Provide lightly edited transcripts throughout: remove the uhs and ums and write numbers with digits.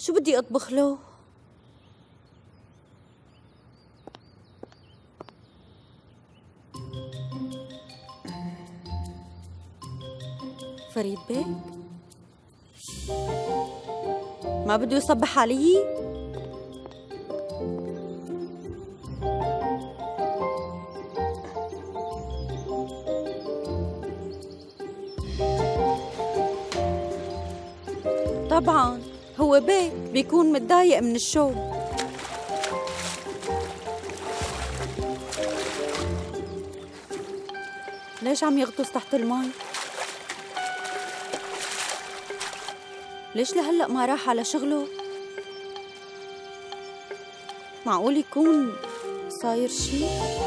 شو بدي أطبخ له؟ فريد بيك؟ ما بده يصبح علي؟ طبعاً هو بيك بيكون متضايق من الشغل. ليش عم يغطس تحت المي؟ ليش لهلأ ما راح على شغله؟ معقول يكون صاير شي؟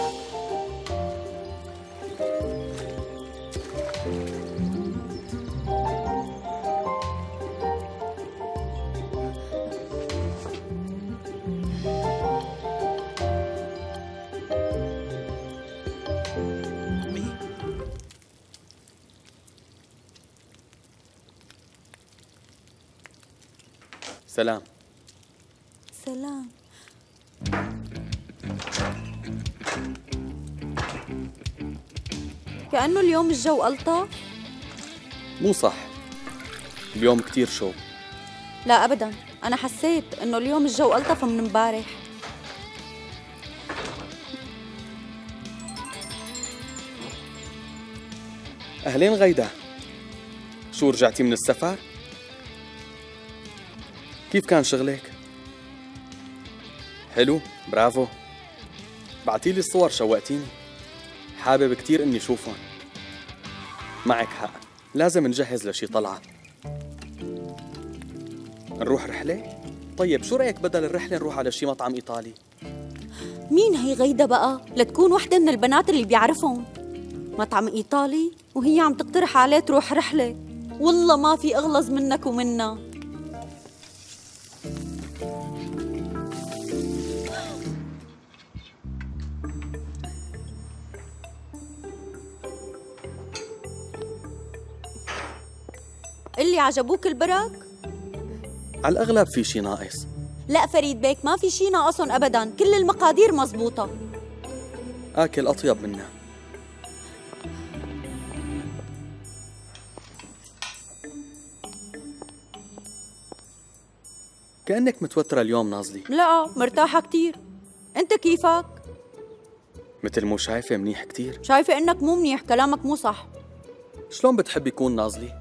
سلام. سلام. كأنه اليوم الجو ألطف. مو صح، اليوم كتير شو. لا أبداً، أنا حسيت إنه اليوم الجو ألطف من امبارح. أهلين غيدة، شو رجعتي من السفر؟ كيف كان شغلك؟ حلو، برافو. بعتيلي الصور شوقتيني، حابب كتير إني شوفهم. معك حق، لازم نجهز لشي طلعة. نروح رحلة؟ طيب شو رأيك بدل الرحلة نروح على شي مطعم إيطالي؟ مين هي غيدة بقى؟ لتكون وحدة من البنات اللي بيعرفهم. مطعم إيطالي وهي عم تقترح عليه تروح رحلة. والله ما في أغلظ منك ومنا. اللي عجبوك البرك؟ على الأغلب في شي ناقص. لا فريد بيك، ما في شي ناقصهم أبداً، كل المقادير مزبوطة. آكل أطيب منها. كأنك متوترة اليوم نازلي. لا مرتاحة كتير. أنت كيفك؟ مثل مو شايفة منيح كتير. شايفة إنك مو منيح، كلامك مو صح. شلون بتحب يكون نازلي؟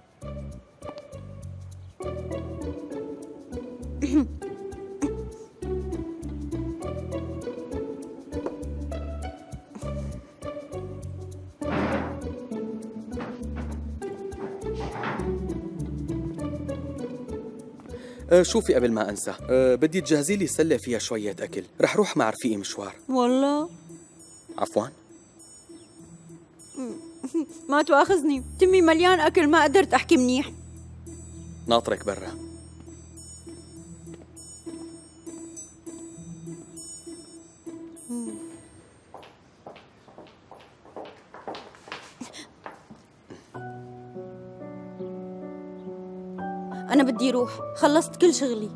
شوفي قبل ما انسى، بدي تجهزي لي سله فيها شويه اكل، رح روح مع رفيقي مشوار. والله عفوا. ما تواخذني، تمي مليان اكل ما قدرت احكي منيح. ناطرك برا. أنا بدي روح، خلصت كل شغلي.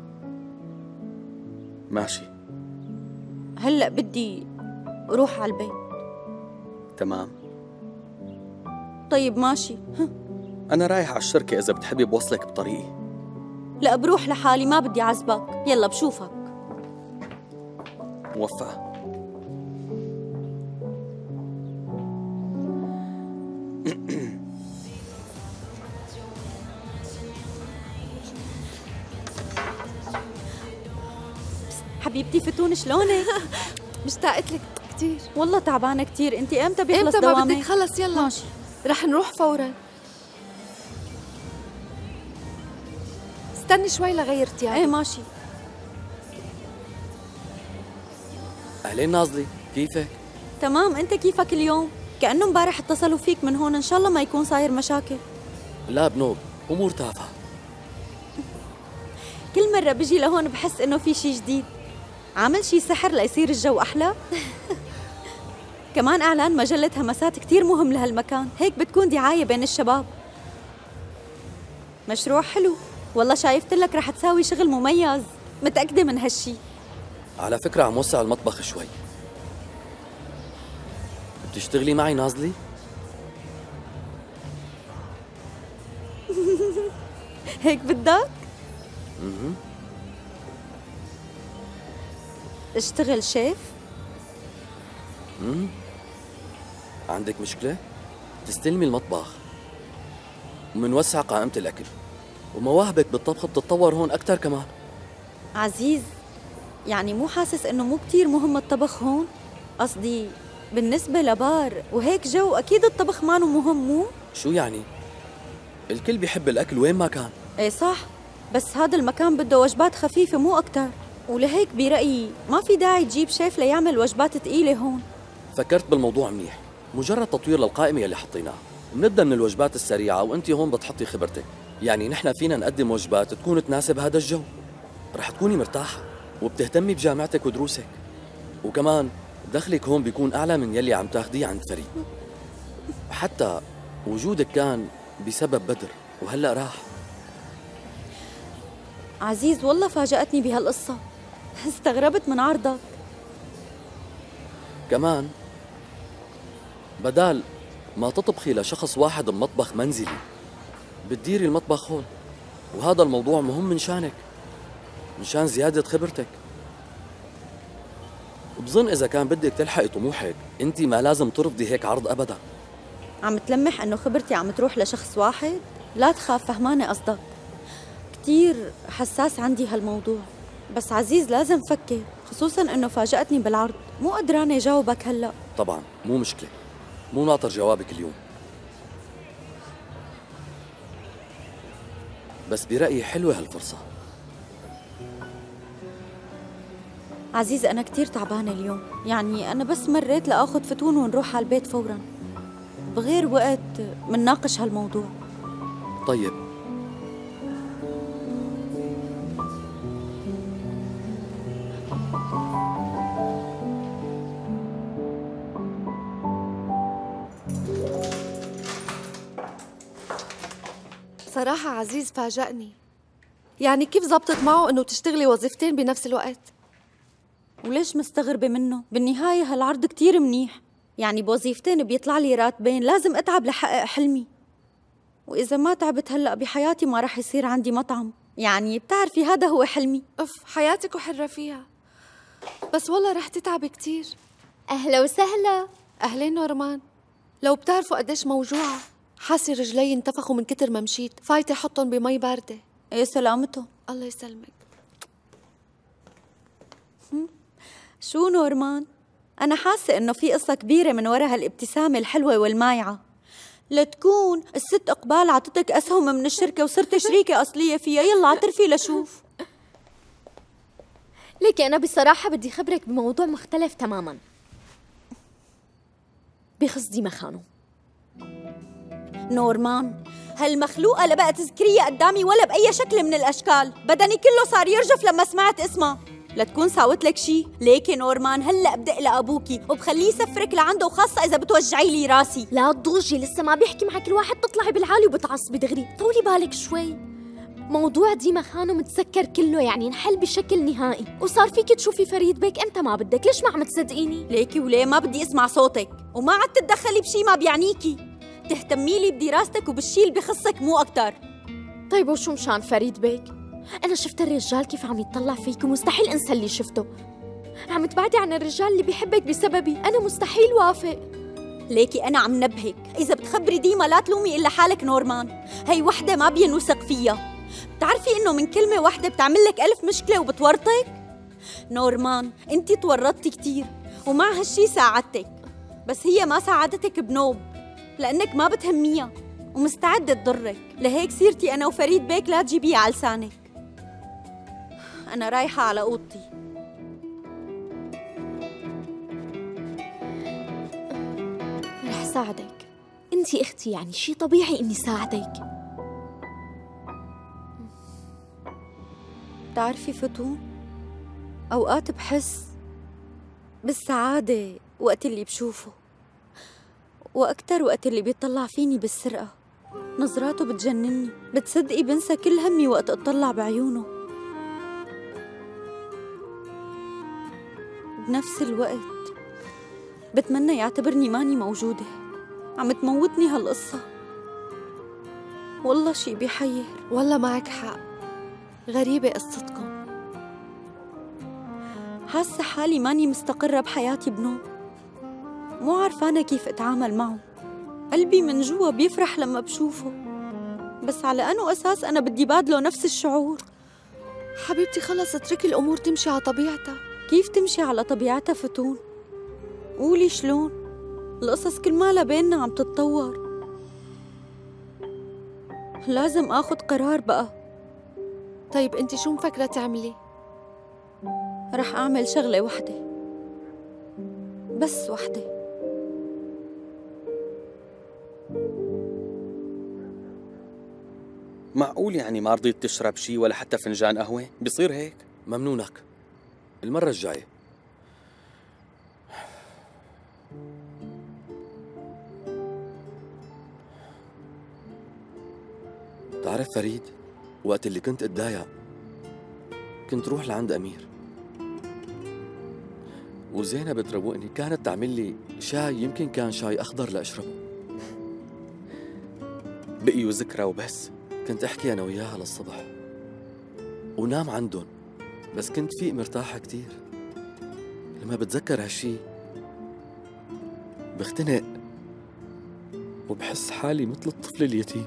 ماشي. هلأ بدي روح على البيت. تمام. طيب ماشي. أنا رايح على الشركة، إذا بتحبي بوصلك بطريقي. لا بروح لحالي، ما بدي عزبك. يلا بشوفك. موفقة. حبيبتي فتون شلونك؟ مشتاقت لك كثير. والله تعبانة كثير. انت امتى بيخلص دوامك؟ امتى ما بدك خلص؟ يلا ماشي. رح نروح فورا. استني شوي لغير ثيابي. ايه ماشي. أهلين ناظلي، كيفك؟ تمام، انت كيفك اليوم؟ كأنه امبارح اتصلوا فيك من هون، ان شاء الله ما يكون صاير مشاكل. لا بنوب، أمور تافهة. كل مرة بجي لهون بحس انه في شي جديد. عامل شي سحر ليصير الجو احلى. كمان اعلان مجلة همسات كتير مهم لهالمكان، هيك بتكون دعاية بين الشباب. مشروع حلو. والله شايفت لك رح تساوي شغل مميز، متأكدة من هالشي. على فكرة عم وسع المطبخ شوي. بتشتغلي معي نازلي؟ هيك بدك؟ اشتغل شيف؟ عندك مشكلة؟ تستلمي المطبخ ومنوسع قائمة الأكل، ومواهبك بالطبخ بتتطور هون أكتر كمان. عزيز، يعني مو حاسس إنه مو كتير مهم الطبخ هون؟ قصدي بالنسبة لبار وهيك جو أكيد الطبخ مانو مهم، مو؟ شو يعني؟ الكل بيحب الأكل وين ما كان. ايه صح، بس هذا المكان بده وجبات خفيفة مو أكتر، ولهيك برأيي ما في داعي تجيب شيف ليعمل وجبات تقيلة هون. فكرت بالموضوع منيح، مجرد تطوير للقائمة يلي حطيناها. بنبدأ من الوجبات السريعة وانت هون بتحطي خبرتك، يعني نحن فينا نقدم وجبات تكون تناسب هذا الجو. رح تكوني مرتاحة وبتهتمي بجامعتك ودروسك، وكمان دخلك هون بيكون أعلى من يلي عم تاخديه عند فريد. حتى وجودك كان بسبب بدر وهلأ راح. عزيز والله فاجأتني بهالقصة، استغربت من عرضك. كمان بدال ما تطبخي لشخص واحد بمطبخ منزلي، بتديري المطبخ هون، وهذا الموضوع مهم من شانك، من شان زيادة خبرتك. بظن إذا كان بدك تلحقي طموحك، أنت ما لازم ترفضي هيك عرض أبدا. عم تلمح إنه خبرتي عم تروح لشخص واحد؟ لا تخاف، فهمانة قصدك. كتير حساس عندي هالموضوع، بس عزيز لازم فكر، خصوصاً إنه فاجأتني بالعرض، مو قدرانة جاوبك هلأ. طبعا مو مشكلة، مو ناطر جوابك اليوم، بس برأيي حلوة هالفرصة. عزيز أنا كتير تعبانة اليوم، يعني أنا بس مريت لأخذ فتون ونروح على البيت فوراً، بغير وقت منناقش هالموضوع. طيب صراحة عزيز فاجأني، يعني كيف زبطت معه إنه تشتغلي وظيفتين بنفس الوقت؟ وليش مستغربة منه؟ بالنهاية هالعرض كتير منيح، يعني بوظيفتين بيطلع لي راتبين، لازم أتعب لحقق حلمي. وإذا ما تعبت هلأ بحياتي ما رح يصير عندي مطعم، يعني بتعرفي هذا هو حلمي. أف، حياتك وحرة فيها، بس والله رح تتعبي كتير. أهلا وسهلا. أهلين نورمان، لو بتعرفوا قديش موجوعة، حاسة رجلي انتفخوا من كتر ما مشيت، فايتة حطهم بمي باردة. إيه سلامته. الله يسلمك. شو نورمان؟ أنا حاسة إنه في قصة كبيرة من وراء هالابتسامة الحلوة والمايعة، لتكون الست إقبال عطتك أسهم من الشركة وصرت شريكة أصلية فيها. يلا اعترفي لشوف. ليكي أنا بصراحة بدي خبرك بموضوع مختلف تماماً، بخص ديما خانو. نورمان، هالمخلوقة لا بقى تذكريها قدامي ولا بأي شكل من الأشكال، بدني كله صار يرجف لما سمعت اسمها. لا تكون ساوت لك شي. ليكي نورمان هلأ بدق لأبوكي وبخليه يسفرك لعنده، وخاصة إذا بتوجعي لي راسي. لا تضوجي، لسه ما بيحكي معك الواحد تطلعي بالعالي وبتعصبي دغري. طولي بالك شوي، موضوع ديما خانو متسكر كله، يعني انحل بشكل نهائي، وصار فيك تشوفي فريد بيك امتى ما بدك. ليش ما عم تصدقيني؟ ليكي وليه ما بدي اسمع صوتك، وما عاد تتدخلي بشي ما بيعنيكي. تهتمي لي بدراستك وبالشي اللي بخصك مو أكتر. طيب وشو مشان فريد بيك؟ أنا شفت الرجال كيف عم يتطلع فيك، ومستحيل أنسى اللي شفته. عم تبعدي عن الرجال اللي بيحبك بسببي، أنا مستحيل وافق. ليكي أنا عم نبهك، إذا بتخبري ديما لا تلومي إلا حالك نورمان، هي وحدة ما بينوثق فيها. بتعرفي إنه من كلمة وحدة بتعمل لك 1000 مشكلة وبتورطك؟ نورمان أنتي تورطتي كتير، ومع هالشي ساعدتك، بس هي ما ساعدتك بنوب، لأنك ما بتهميها ومستعدة تضرك. لهيك سيرتي أنا وفريد بيك لا تجيبيه على لسانك. أنا رايحة على أوضتي. رح ساعدك، انتي اختي، يعني شي طبيعي اني ساعدك. بتعرفي فتون، أوقات بحس بالسعادة وقت اللي بشوفه، وأكتر وقت اللي بيطلع فيني بالسرقة. نظراته بتجنني، بتصدقي بنسى كل همي وقت اطلع بعيونه. بنفس الوقت بتمنى يعتبرني ماني موجودة. عم تموتني هالقصة، والله شي بيحير. والله معك حق، غريبة قصتكم. حاسة حالي ماني مستقرة بحياتي بنوم، مو عارفانة كيف اتعامل معه. قلبي من جوا بيفرح لما بشوفه، بس على أنو أساس أنا بدي بادله نفس الشعور؟ حبيبتي خلص اتركي الأمور تمشي على طبيعتها. كيف تمشي على طبيعتها فتون؟ قولي شلون؟ القصص كل مالها بيننا عم تتطور. لازم آخد قرار بقى. طيب انت شو مفكرة تعملي؟ رح أعمل شغلة وحدة، بس وحدة. معقول يعني ما رضيت تشرب شي ولا حتى فنجان قهوة؟ بيصير هيك؟ ممنونك، المرة الجاية. تعرف فريد، وقت اللي كنت اتضايق كنت روح لعند أمير، وزينب تروقني، كانت تعمل لي شاي، يمكن كان شاي أخضر لأشربه. بقيوا ذكرى وبس. كنت أحكي أنا وياها للصبح ونام عندهم، بس كنت فيق مرتاحة كتير. لما بتذكر هالشي بختنق وبحس حالي مثل الطفل اليتيم.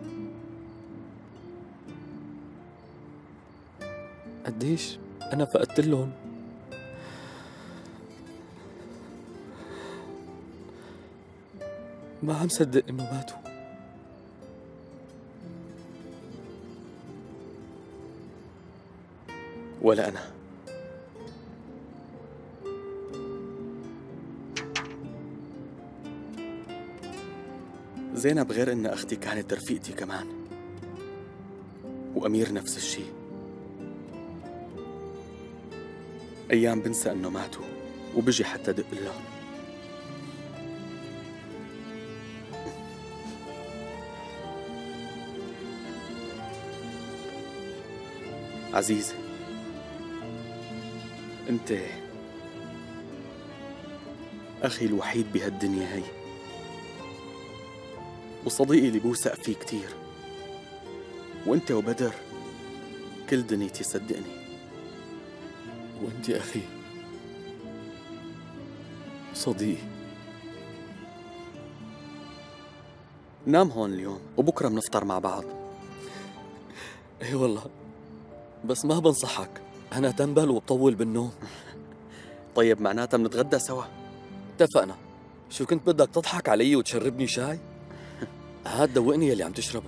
قديش أنا فقدت لهم. ما عم صدق إنه ماتوا. ولا أنا. زينب غير إن أختي كانت رفيقتي كمان، وأمير نفس الشي. أيام بنسى إنه ماتوا وبجي حتى دق لهم. عزيزة، أنت أخي الوحيد بهالدنيا هي، وصديقي اللي بوثق فيه كتير، وأنت وبدر كل دنيتي صدقني. وأنت أخي صديقي. نام هون اليوم وبكرة منفطر مع بعض. ايه والله، بس ما بنصحك، أنا تنبل وبطول بالنوم. طيب معناتها منتغدى سوا. اتفقنا. شو كنت بدك تضحك علي وتشربني شاي؟ هاد دوقني يلي عم تشربه.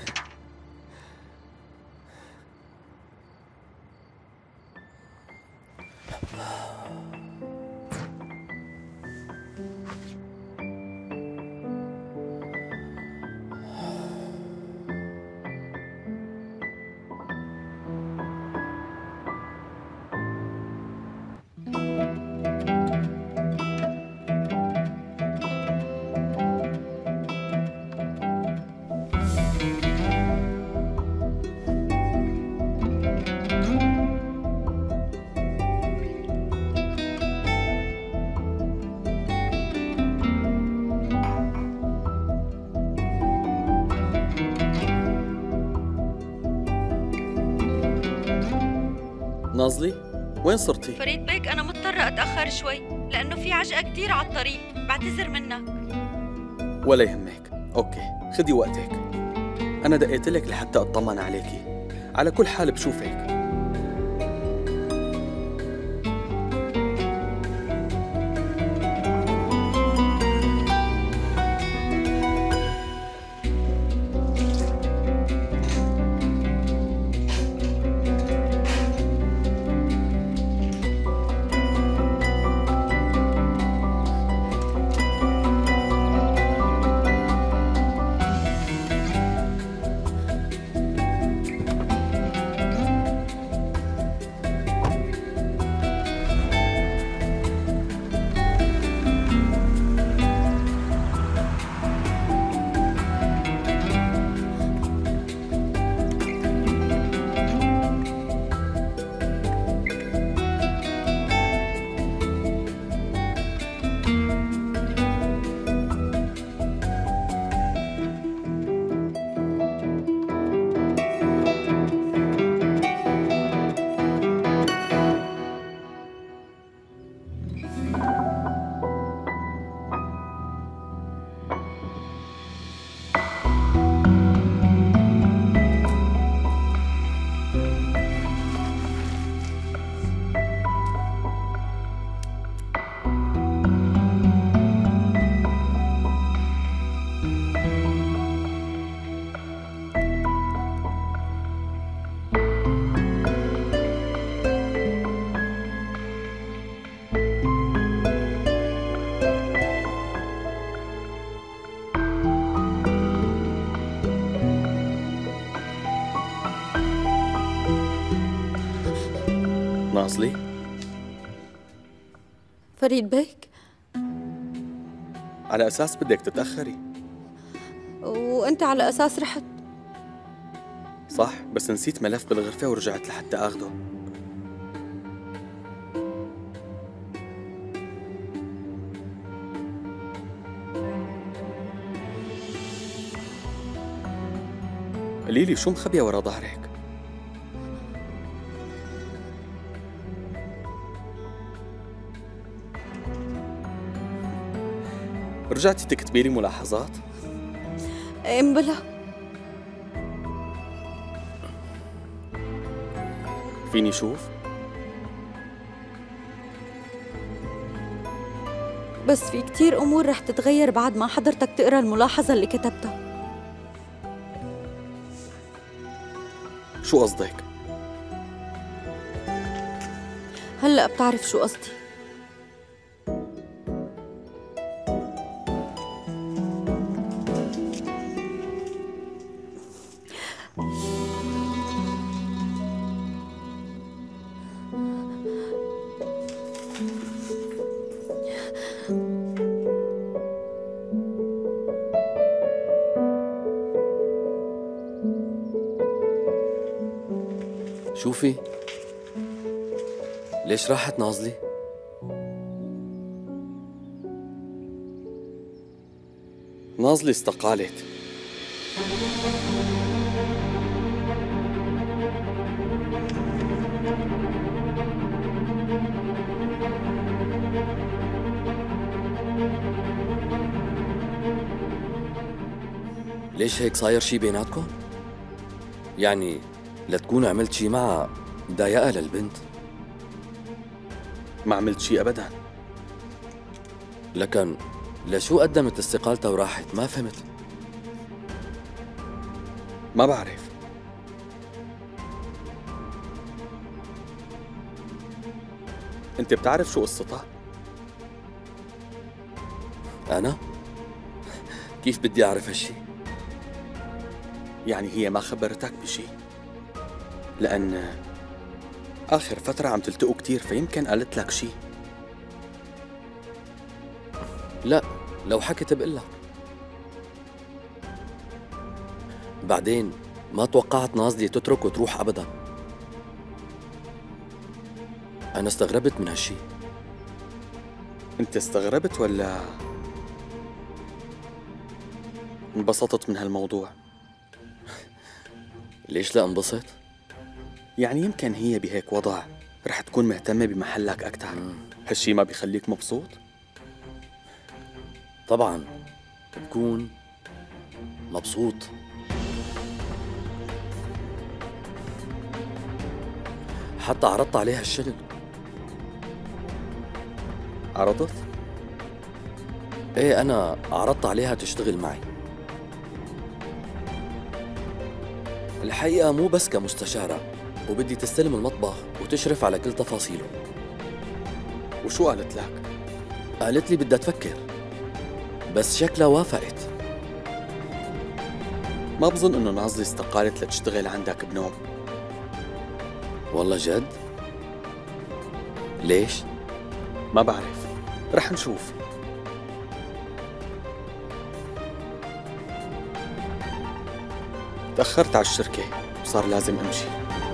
نازلي، وين صرتي؟ فريد بيك، أنا مضطرة أتأخر شوي لأنه في عجقة كتير على الطريق، بعتذر منك. ولا يهمك، أوكي، خدي وقتك. أنا دقيت لك لحتى أطمن عليكي. على كل حال بشوفك. ناصلي؟ فريد بيك، على أساس بدك تتأخري. وأنت على أساس رحت. صح، بس نسيت ملف بالغرفة ورجعت لحتى أخده. قليلي شو مخبية ورا ظهرك؟ رجعتي تكتبي لي ملاحظات؟ بلا. فيني شوف؟ بس في كتير أمور رح تتغير بعد ما حضرتك تقرأ الملاحظة اللي كتبتها. شو قصدك؟ هلأ بتعرف شو قصدي. شوفي، ليش راحت ناصلي؟ ناصلي استقالت. ليش هيك صاير شي بيناتكم؟ يعني لتكون عملت شي معها ضايقها للبنت؟ ما عملت شي أبداً. لكن لشو قدمت استقالتها وراحت؟ ما فهمت. ما بعرف. أنت بتعرف شو قصتها؟ أنا؟ كيف بدي أعرف هالشي؟ يعني هي ما خبرتك بشي؟ لأن آخر فترة عم تلتقوا كتير، فيمكن قالت لك شي. لا، لو حكت بقلك. بعدين ما توقعت ناصلي تترك وتروح أبدا. أنا استغربت من هالشي. أنت استغربت ولا انبسطت من هالموضوع؟ ليش لا انبسط؟ يعني يمكن هي بهيك وضع رح تكون مهتمة بمحلك أكتر. هالشي ما بيخليك مبسوط؟ طبعا بكون مبسوط. حتى عرضت عليها الشغل. عرضت؟ ايه، أنا عرضت عليها تشتغل معي. الحقيقة مو بس كمستشارة، وبدي تستلم المطبخ وتشرف على كل تفاصيله. وشو قالت لك؟ قالت لي بدها تفكر، بس شكلها وافقت. ما بظن إنه ناصلي استقالت لتشتغل عندك بنوم. والله جد؟ ليش؟ ما بعرف، رح نشوف. تأخرت على الشركة وصار لازم أمشي.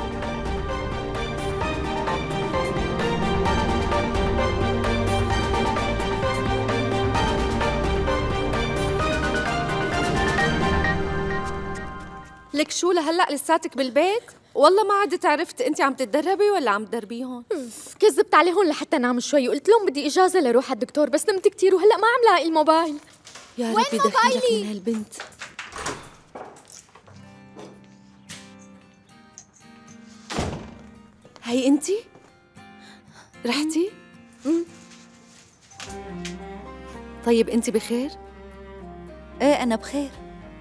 لك شو لهلأ لساتك بالبيت؟ والله ما عدت عرفت انت عم تتدربي ولا عم تدربيهم. كذبت عليهم لحتى نام شوي وقلت لهم بدي اجازه لروح على الدكتور، بس نمت كتير وهلا ما عم لاقي الموبايل. يا وين ربي دخيلك موبايلي؟ من هالبنت. هي انتي؟ رحتي؟ طيب انتي بخير؟ ايه أنا بخير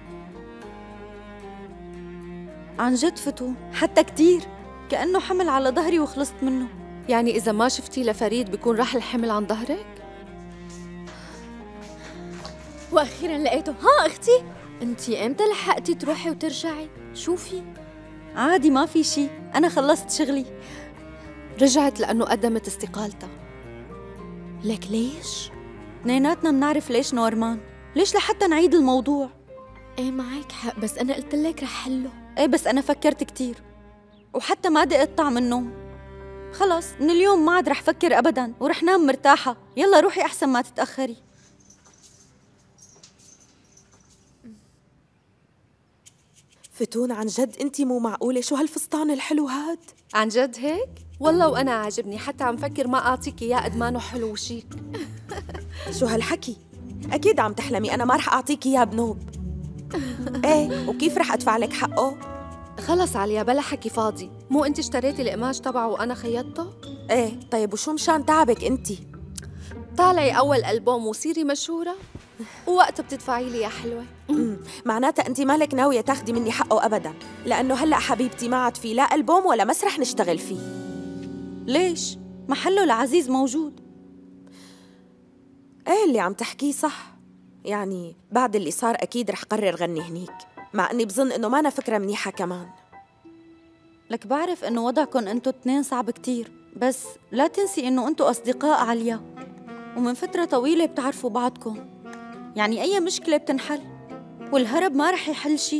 عن جد فتون، حتى كتير كأنه حمل على ظهري وخلصت منه. يعني إذا ما شفتي لفريد بيكون راح الحمل عن ظهرك؟ واخيرا لقيته. ها اختي، انتي امتى لحقتي تروحي وترجعي؟ شوفي عادي ما في شي، أنا خلصت شغلي. رجعت لأنه قدمت استقالتها. لك ليش؟ اثنيناتنا بنعرف ليش نورمان. ليش لحتى نعيد الموضوع؟ ايه معك حق، بس أنا قلت لك رح حله. ايه بس أنا فكرت كتير وحتى ما دقت طعم النوم. خلص من اليوم ما عاد رح فكر أبداً ورح نام مرتاحة. يلا روحي أحسن ما تتأخري. فتون عن جد انتي مو معقولة، شو هالفستان الحلو هاد؟ عن جد هيك؟ والله وأنا عاجبني، حتى عم فكر ما أعطيك إياه قد ما إنه حلو وشيك. شو هالحكي؟ أكيد عم تحلمي، أنا ما رح أعطيك إياه بنوب. إيه وكيف رح أدفع لك حقه؟ خلص عليا بلا حكي فاضي. مو أنت اشتريتي القماش تبعه وأنا خيطته؟ إيه طيب وشو مشان تعبك انتي؟ طالعي أول ألبوم وصيري مشهورة ووقت بتدفعي لي يا حلوة. معناتها انتي مالك ناوية تاخدي مني حقه أبداً، لأنه هلأ حبيبتي ما عاد في لا ألبوم ولا مسرح نشتغل فيه. ليش؟ محله العزيز موجود. إيه اللي عم تحكيه صح، يعني بعد اللي صار أكيد رح قرر غني هنيك، مع أني بظن إنه ما أنا فكرة منيحة كمان. لك بعرف إنه وضعكم أنتو اتنين صعب كتير، بس لا تنسي إنه أنتو أصدقاء عليا ومن فترة طويلة بتعرفوا بعضكم، يعني أي مشكلة بتنحل والهرب ما رح يحل شي.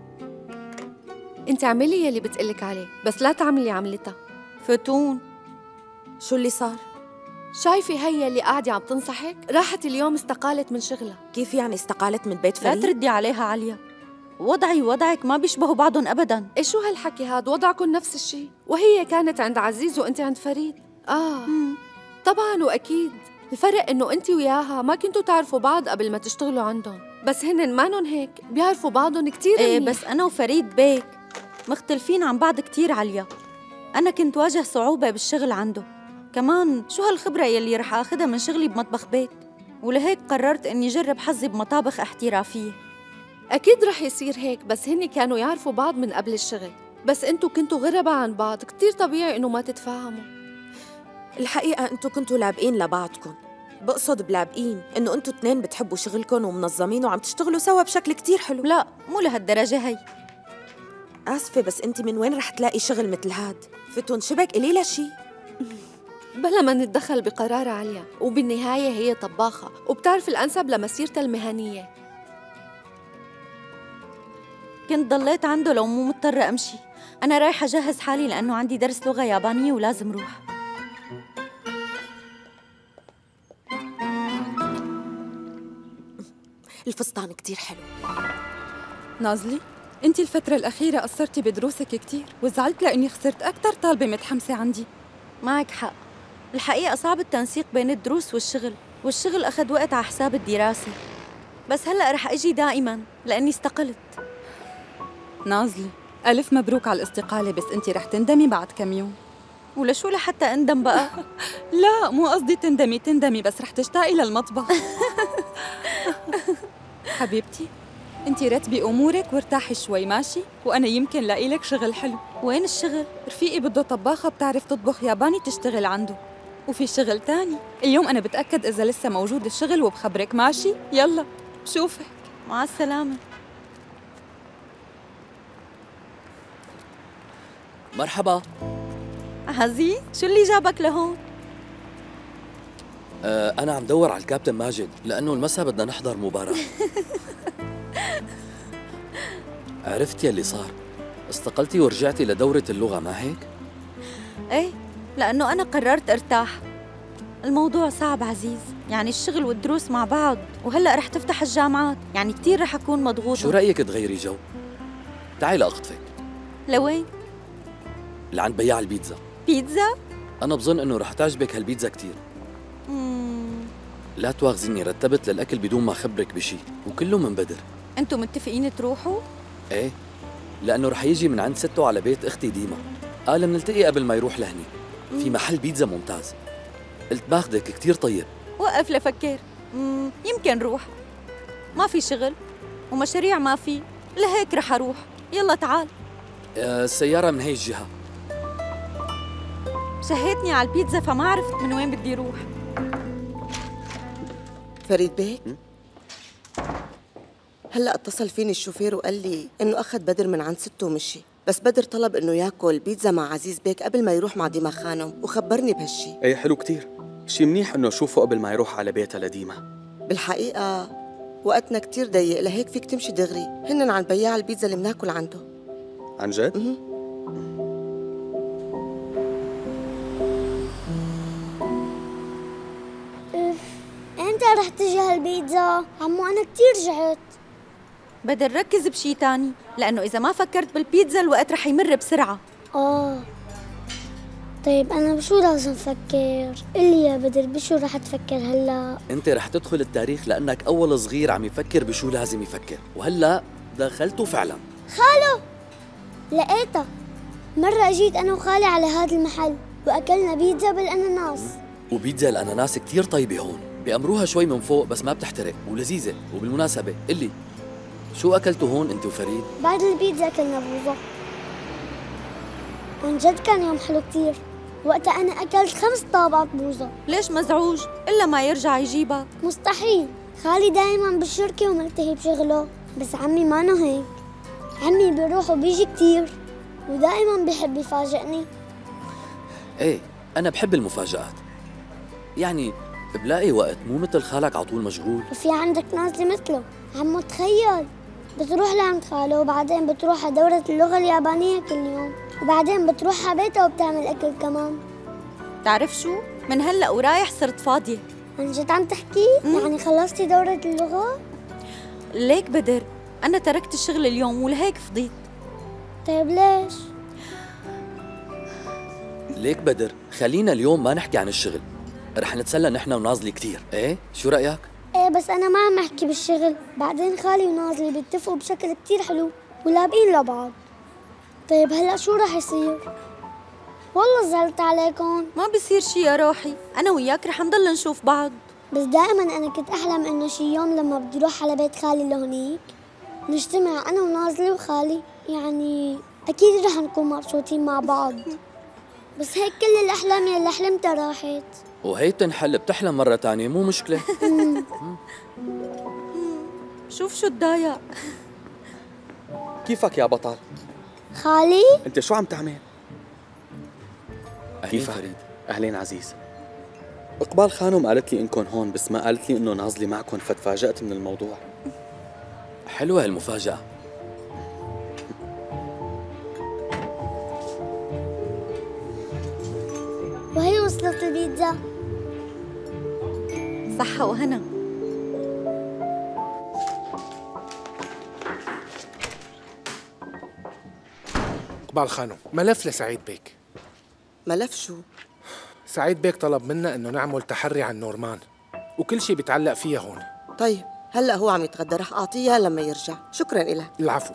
أنت اعملي يلي بتقلك عليه، بس لا تعملي عملتها. فتون شو اللي صار؟ شايفة هي اللي قاعدة عم تنصحك؟ راحت اليوم استقالت من شغلها. كيف يعني استقالت من بيت لا فريد؟ تردي عليها عليا، وضعي ووضعك ما بيشبهوا بعضهم أبداً. إيه شو هالحكي هاد؟ وضعكم نفس الشيء، وهي كانت عند عزيز وأنت عند فريد. طبعاً وأكيد. الفرق إنه أنت وياها ما كنتوا تعرفوا بعض قبل ما تشتغلوا عندهم، بس هن مانن هيك، بيعرفوا بعضهم كتير إيه منيح. بس أنا وفريد بيك مختلفين عن بعض كتير عليا. أنا كنت واجه صعوبة بالشغل عنده، كمان شو هالخبرة يلي رح آخدها من شغلي بمطبخ بيت، ولهيك قررت إني جرب حظي بمطابخ احترافية. أكيد رح يصير هيك، بس هن كانوا يعرفوا بعض من قبل الشغل، بس أنتوا كنتوا غرباء عن بعض، كتير طبيعي إنه ما تتفاهموا. الحقيقة انتو كنتوا لابقين لبعضكم، بقصد بلابقين إنه انتو اتنين بتحبوا شغلكم ومنظمين وعم تشتغلوا سوا بشكل كتير حلو. لا مو لهالدرجة هي. آسفة بس انتي من وين رح تلاقي شغل مثل هاد؟ فتون شبك إلي لا شي. بلا ما نتدخل بقرار عليا، وبالنهاية هي طباخة وبتعرف الأنسب لمسيرتها المهنية. كنت ضليت عنده لو مو مضطرة أمشي. أنا رايحة أجهز حالي لأنه عندي درس لغة يابانية ولازم روح. الفستان كتير حلو. نازلي، انت الفترة الأخيرة قصرتي بدروسك كتير وزعلت لأني خسرت أكتر طالبة متحمسة عندي. معك حق، الحقيقة صعب التنسيق بين الدروس والشغل أخذ وقت على حساب الدراسة، بس هلأ رح أجي دائماً لأني استقلت. نازلي، ألف مبروك على الاستقالة، بس انت رح تندمي بعد كم يوم. ولشو لحتى أندم بقى؟ لا مو قصدي تندمي، بس رح تشتاقي للمطبخ. حبيبتي، انت رتبي أمورك وارتاحي شوي ماشي، وأنا يمكن لاقي لك شغل حلو. وين الشغل؟ رفيقي بده طباخة بتعرف تطبخ ياباني تشتغل عنده، وفي شغل تاني اليوم أنا بتأكد إذا لسه موجود الشغل وبخبرك ماشي؟ يلا بشوفك. مع السلامة. مرحبا. عزيز شو اللي جابك لهون؟ أنا عم دور على الكابتن ماجد لأنه المساء بدنا نحضر مباراة. عرفت يلي صار؟ استقلتي ورجعتي لدورة اللغة ما هيك؟ ايه لأنه أنا قررت ارتاح. الموضوع صعب عزيز، يعني الشغل والدروس مع بعض، وهلأ رح تفتح الجامعات، يعني كتير رح أكون مضغوطة. شو رأيك تغيري جو؟ تعي لأخطفك. لوين؟ لعند بياع البيتزا. بيتزا؟ أنا بظن إنه رح تعجبك هالبيتزا كتير. لا تواخذيني، رتبت للأكل بدون ما خبرك بشي وكله من بدر. أنتوا متفقين تروحوا؟ إيه، لأنه رح يجي من عند سته على بيت أختي ديما، قال منلتقي قبل ما يروح لهني في محل بيتزا ممتاز. قلت باخدك كتير طيب. وقف لفكر. يمكن روح، ما في شغل ومشاريع ما في، لهيك رح أروح. يلا تعال. السيارة من هي الجهة. شهيتني على البيتزا فما عرفت من وين بدي روح. فريد بيك، هلأ اتصل فيني الشوفير وقال لي إنه أخذ بدر من عند سته ومشي، بس بدر طلب إنه ياكل بيتزا مع عزيز بيك قبل ما يروح مع ديما خانم وخبرني بهالشي. ايه حلو كتير، شي منيح إنه أشوفه قبل ما يروح على بيتها لديما. بالحقيقة وقتنا كتير ضيق، لهيك فيك تمشي دغري، هنن عن بياع البيتزا اللي مناكل عنده. عن جد؟ امتى رح تجي هالبيتزا؟ عمو أنا كتير جعت. بدر ركز بشي تاني، لأنه إذا ما فكرت بالبيتزا الوقت رح يمر بسرعة. طيب أنا بشو لازم فكر؟ قلي يا بدر بشو رح تفكر هلأ؟ انت رح تدخل التاريخ لأنك أول صغير عم يفكر بشو لازم يفكر، وهلأ دخلته فعلا. خالو لقيتها. مرة أجيت أنا وخالي على هذا المحل وأكلنا بيتزا بالأناناس. وبيتزا الأناناس كتير طيبة هون، بيأمروها شوي من فوق بس ما بتحترق ولذيذة. وبالمناسبة قلي شو أكلتوا هون أنت وفريد؟ بعد البيتزا أكلنا بوظة. عن جد كان يوم حلو كتير. وقتها أنا أكلت 5 طابات بوظة. ليش مزعوج؟ إلا ما يرجع يجيبك. مستحيل، خالي دايما بالشركة وملتهي بشغله، بس عمي مانو هيك. عمي بيروح وبيجي كتير ودائما بيحب يفاجئني. ايه أنا بحب المفاجآت، يعني بلاقي وقت مو مثل خالك على طول مشغول. وفي عندك نازلة مثله. عمو تخيل بتروح لعند خاله وبعدين بتروح على دورة اللغة اليابانية كل يوم، وبعدين بتروح على بيتها وبتعمل أكل كمان. تعرف شو؟ من هلأ ورايح صرت فاضية. عن جد عم تحكي؟ يعني خلصتي دورة اللغة؟ ليك بدر، أنا تركت الشغل اليوم ولهيك فضيت. طيب ليش؟ ليك بدر، خلينا اليوم ما نحكي عن الشغل، رح نتسلى نحن ونازلي كتير. ايه شو رأيك؟ ايه بس أنا ما عم أحكي بالشغل، بعدين خالي ونازلي بيتفقوا بشكل كتير حلو ولابقين لبعض. طيب هلأ شو رح يصير؟ والله زعلت عليكم. ما بصير شي يا روحي، أنا وياك رح نضل نشوف بعض. بس دائما أنا كنت أحلم إنه شي يوم لما بدي روح على بيت خالي لهونيك نجتمع أنا ونازلي وخالي، يعني أكيد رح نكون مبسوطين مع بعض. بس هيك كل الأحلام يلي حلمتها راحت. وهي بتنحل، بتحلم مرة تانية مو مشكلة. شوف شو تضايق. كيفك يا بطل؟ خالي؟ أنت شو عم تعمل؟ كيفك فريد؟ أهلين عزيز. إقبال خانم قالت لي إنكم هون، بس ما قالت لي إنه نازلي معكم، فتفاجأت من الموضوع. حلوة هالمفاجأة. وهي وصلت البيتزا. صحة وهنا. إقبال خانم، ملف لسعيد بيك. ملف شو؟ سعيد بيك طلب منا إنه نعمل تحري عن نورمان وكل شيء بيتعلق فيها هون. طيب هلأ هو عم يتغدى، رح أعطيها لما يرجع. شكراً إلك. العفو.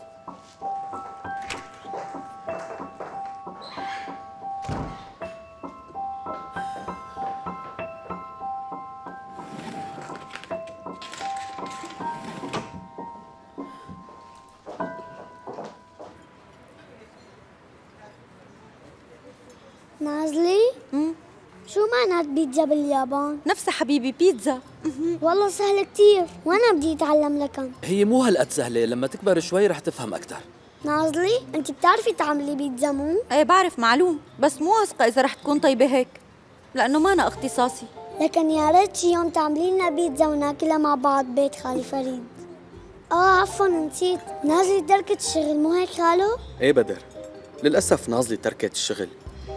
نازلي؟ شو معنات بيتزا باليابان؟ نفسها حبيبي بيتزا. والله سهل كتير، وانا بدي اتعلم لكم. هي مو هالقد سهلة، لما تكبر شوي رح تفهم أكتر. نازلي انت بتعرفي تعملي بيتزا مو؟ ايه بعرف معلوم، بس مو واثقة إذا رح تكون طيبة هيك، لأنه ما أنا اختصاصي. لكن يا ريت شي يوم تعملي لنا بيتزا وناكلها مع بعض بيت خالي فريد. عفوا نسيت، نازلي تركت الشغل مو هيك خالو؟ إيه بدر، للأسف نازلي تركت الشغل.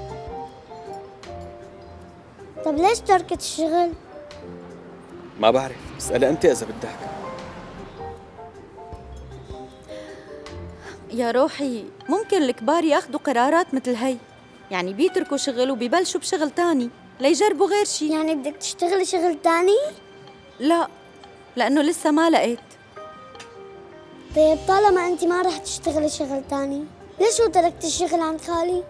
طب ليش تركت الشغل؟ ما بعرف، اسألها أنت إذا بدك. يا روحي ممكن الكبار ياخدوا قرارات مثل هي، يعني بيتركوا شغل وبيبلشوا بشغل تاني ليجربوا غير شي. يعني بدك تشتغلي شغل تاني؟ لا، لأنه لسه ما لقيت. طيب طالما انت ما رح تشتغلي شغل تاني، ليش تركتي الشغل عند خالي؟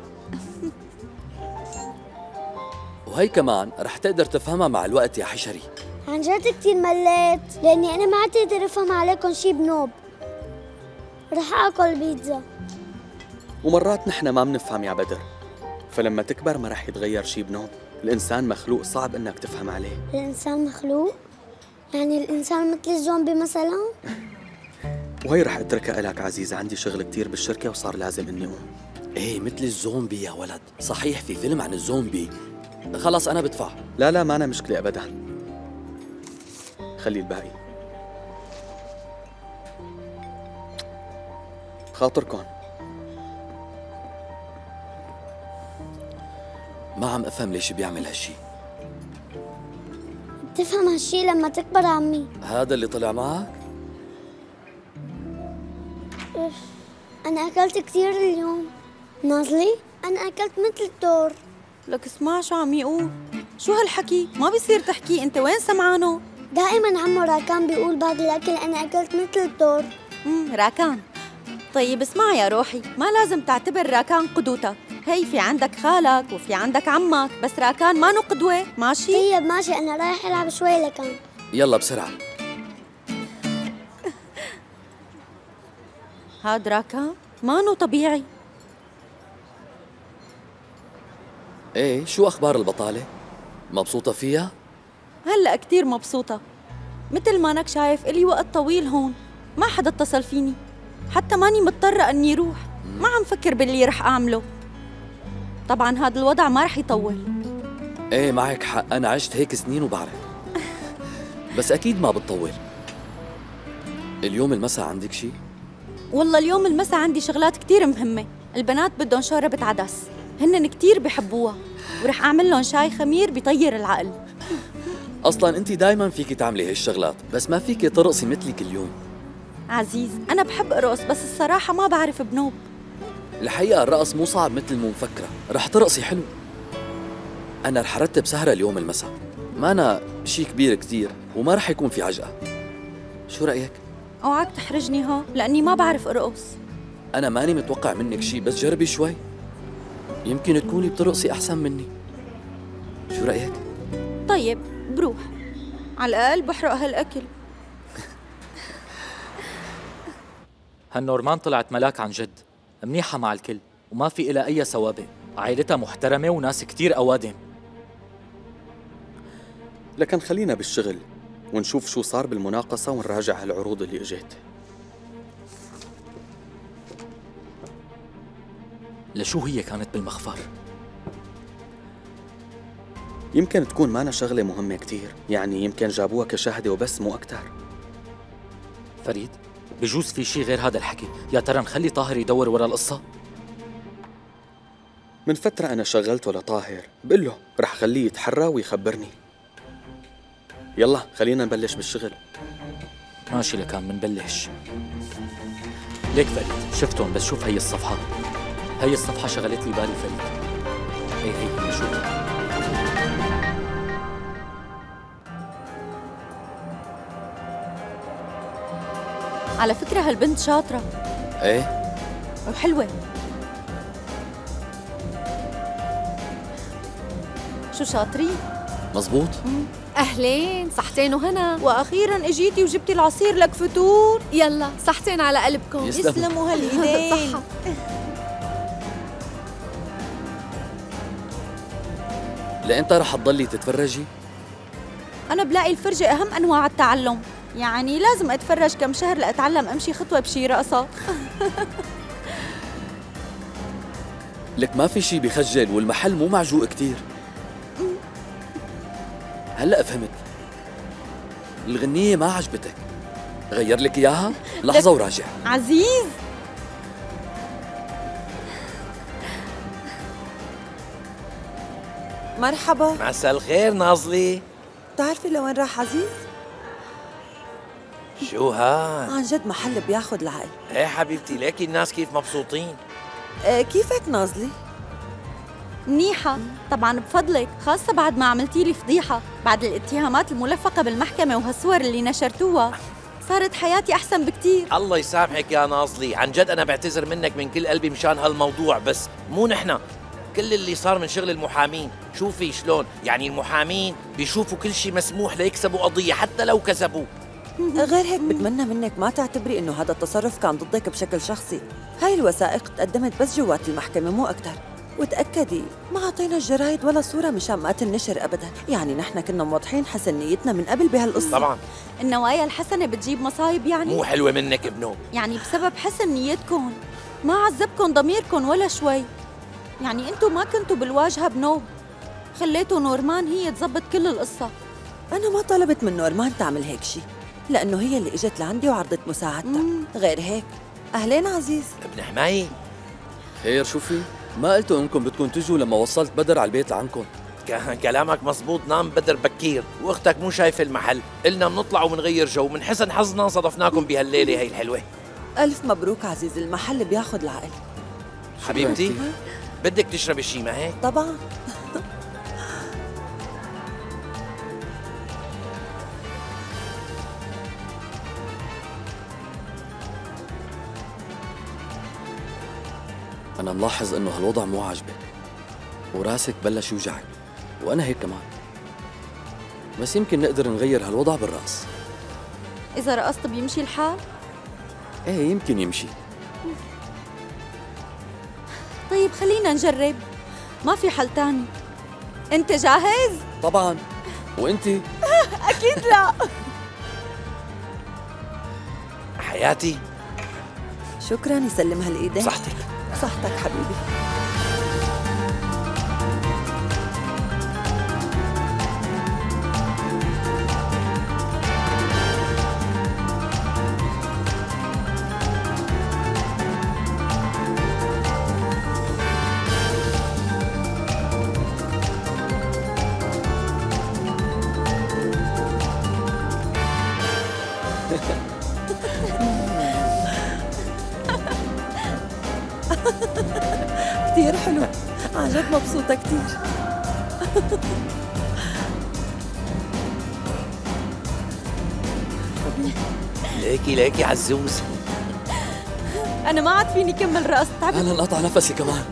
وهي كمان رح تقدر تفهمها مع الوقت يا حشري. عن جد كتير مليت، لأني أنا ما عاد أقدر أفهم عليكم شي بنوب. رح آكل بيتزا. ومرات نحن ما بنفهم يا بدر، فلما تكبر ما رح يتغير شي بنوب. الإنسان مخلوق صعب إنك تفهم عليه. الإنسان مخلوق؟ يعني الإنسان مثل الزومبي مثلا؟ وهي رح اتركها لك عزيزة، عندي شغل كتير بالشركة وصار لازم اني اقوم. ايه مثل الزومبي يا ولد، صحيح في فيلم عن الزومبي. خلص انا بدفع. لا ما أنا مشكلة ابدا، خلي الباقي خاطركم. ما عم افهم ليش بيعمل هالشي. بتفهم هالشي لما تكبر عمي. هذا اللي طلع معك؟ أنا أكلت كثير اليوم. نازلي أنا أكلت مثل الدور. لك اسمع شو عم يقول. شو هالحكي؟ ما بيصير تحكي، انت وين سمعانه؟ دائما عمو راكان بيقول بعد الأكل أنا أكلت مثل الدور. راكان. طيب اسمع يا روحي، ما لازم تعتبر راكان قدوتك. هي في عندك خالك وفي عندك عمك، بس راكان ما نو قدوة، ماشي؟ طيب ماشي، أنا رايح ألعب شوي لكان. يلا بسرعة. هاد راكان ما نو طبيعي. ايه شو اخبار البطالة؟ مبسوطة فيها؟ هلأ كتير مبسوطة. مثل ما انك شايف إلي وقت طويل هون، ما حدا اتصل فيني، حتى ماني مضطرة اني روح، ما عم فكر باللي رح اعمله. طبعا هذا الوضع ما رح يطول. ايه معك حق، انا عشت هيك سنين وبعرف. بس اكيد ما بتطول. اليوم المساء عندك شي؟ والله اليوم المساء عندي شغلات كتير مهمة. البنات بدهم شوربة عدس، هنن كتير بحبوها، ورح اعمل لهم شاي خمير بيطير العقل. اصلا انت دايما فيكي تعملي هالشغلات، بس ما فيكي ترقصي مثلك اليوم. عزيز انا بحب ارقص، بس الصراحة ما بعرف بنوب. الحقيقة الرقص مو صعب مثل مو مفكرة، رح ترقصي حلو. أنا رح رتب سهرة اليوم المساء، ما أنا شي كبير كتير وما رح يكون في عجقة. شو رأيك؟ اوعك تحرجني ها، لأني ما بعرف ارقص. أنا ماني متوقع منك شي، بس جربي شوي، يمكن تكوني بترقصي أحسن مني. شو رأيك؟ طيب بروح، على الأقل بحرق هالأكل. هالنورمان طلعت ملاك عن جد، منيحة مع الكل وما في إلها أي سوابق، عائلتها محترمة وناس كتير أوادم. لكن خلينا بالشغل ونشوف شو صار بالمناقصة ونراجع هالعروض اللي اجت. لشو هي كانت بالمخفر؟ يمكن تكون مانا شغلة مهمة كتير، يعني يمكن جابوها كشاهدة وبس مو أكتر. فريد بجوز في شي غير هذا الحكي، يا ترى نخلي طاهر يدور ورا القصة؟ من فترة أنا شغلته لطاهر، بقول له رح خليه يتحرى ويخبرني. يلا خلينا نبلش بالشغل. ماشي لكان منبلش. ليك فريد شفتهم، بس شوف هي الصفحة، هي الصفحة شغلت لي بالي فريد. هي شوف. على فكرة هالبنت شاطرة. ايه وحلوة. شو شاطرين؟ مزبوط. أهلين، صحتين وهنا. وأخيراً اجيتي وجبتي العصير لك فطور. يلا صحتين على قلبكم. يسلموا هالإيدين. صحة. لأنت رح تضلي تتفرجي؟ أنا بلاقي الفرجة أهم أنواع التعلم، يعني لازم أتفرج كم شهر لأتعلم أمشي خطوة بشي رقصة. لك ما في شي بخجل والمحل مو معجوق كتير. هلأ فهمت، الغنية ما عجبتك، غير لك إياها؟ لحظة وراجع. عزيز مرحبا. مساء الخير نازلي. بتعرفي لوين راح عزيز؟ شو هاد؟ عن جد محل بياخد العقل. ايه حبيبتي، ليكي الناس كيف مبسوطين. كيفك نازلي؟ منيحة طبعا بفضلك، خاصة بعد ما عملتي لي فضيحة، بعد الاتهامات الملفقة بالمحكمة وهالصور اللي نشرتوها، صارت حياتي أحسن بكتير. الله يسامحك يا نازلي، عن جد أنا بعتذر منك من كل قلبي مشان هالموضوع، بس مو نحنا، كل اللي صار من شغل المحامين. شوفي شلون، يعني المحامين بيشوفوا كل شيء مسموح ليكسبوا قضية حتى لو كذبوا. غير هيك بتمنى منك ما تعتبري انه هذا التصرف كان ضدك بشكل شخصي. هاي الوثائق تقدمت بس جوات المحكمة مو أكتر، وتأكدي ما عطينا الجرايد ولا صورة مشان ما تنشر أبدا. يعني نحن كنا موضحين حسن نيتنا من قبل بهالقصة. طبعا النوايا الحسنة بتجيب مصايب يعني؟ مو حلوة منك ابنه. يعني بسبب حسن نيتكم ما عذبكم ضميركم ولا شوي. يعني انتو ما كنتوا بالواجهة بنوب، خليتوا نورمان هي تزبط كل القصة. أنا ما طلبت من نورمان تعمل هيك شي، لأنه هي اللي إجت لعندي وعرضت مساعدتها. غير هيك أهلين عزيز. ابن حماية خير شوفي، ما قلتوا انكم بدكم تجوا لما وصلت بدر على البيت لعنكم. كلامك مزبوط، نام بدر بكير واختك مو شايفة المحل، قلنا بنطلع ومنغير جو، من حسن حظنا صادفناكم بهالليلة هي الحلوة. ألف مبروك عزيز، المحل بياخد العقل. حبيبتي بدك تشربي شي ما هيك؟ طبعا. أنا ملاحظ إنه هالوضع مو عاجبك وراسك بلش يوجعك، وأنا هيك كمان، بس يمكن نقدر نغير هالوضع بالرقص. إذا رقصت بيمشي الحال؟ إيه يمكن يمشي. طيب خلينا نجرب، ما في حل تاني. أنت جاهز؟ طبعا. وأنتي؟ أكيد لا. حياتي شكرا، يسلمها الإيدين. صحتك. صحتك حبيبي. كتير حلو، عن جد مبسوطة كتير. ليكي عزوز. أنا ما عاد فيني كمل رقص، تعبت. أنا انقطع نفسي كمان.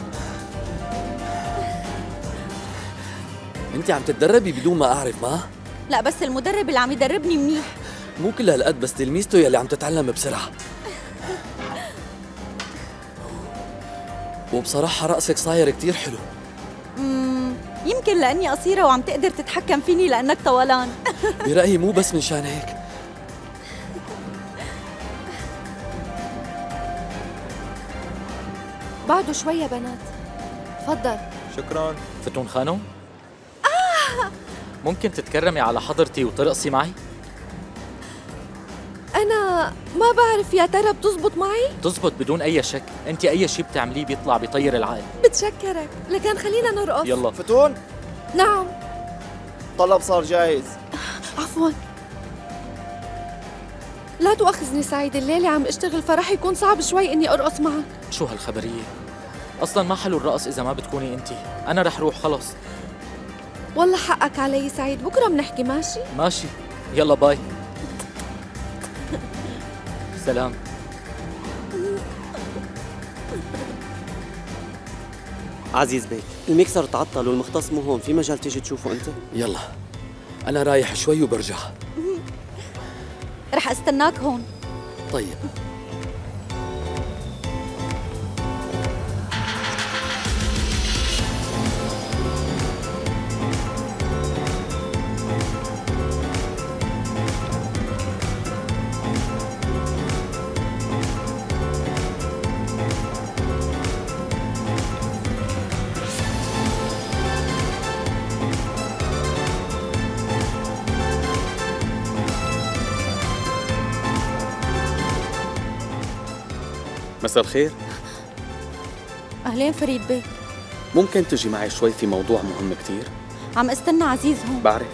أنت عم تتدربي بدون ما أعرف ما؟ لا بس المدرب اللي عم يدربني منيح. مو كل هالقد، بس تلميذته يلي عم تتعلم بسرعة. وبصراحة رقصك صاير كتير حلو. يمكن لأني قصيرة وعم تقدر تتحكم فيني لأنك طولان. برأيي مو بس من شان هيك. بعده شوية بنات. تفضل. شكرا. فتون خانم؟ ممكن تتكرمي على حضرتي وترقصي معي؟ أنا ما بعرف يا ترى بتزبط معي؟ تزبط بدون أي شك، أنت أي شيء بتعمليه بيطلع بيطير العقل. بتشكرك، لكن خلينا نرقص. يلا. فتون؟ نعم. طلب صار جاهز. عفواً. لا تؤاخذني سعيد، الليلة عم اشتغل فرح يكون صعب شوي إني أرقص معك. شو هالخبرية؟ أصلاً ما حلو الرقص إذا ما بتكوني أنت، أنا رح روح خلص. والله حقك علي سعيد، بكرة بنحكي ماشي؟ ماشي، يلا باي. سلام. عزيز بيك، الميكسر تعطل والمختص مو هون، في مجال تيجي تشوفه أنت؟ يلا أنا رايح شوي وبرجع. رح استناك هون. طيب. مساء الخير. أهلين فريد بيك. ممكن تجي معي شوي في موضوع مهم كتير؟ عم استنى عزيز هون. بعرف.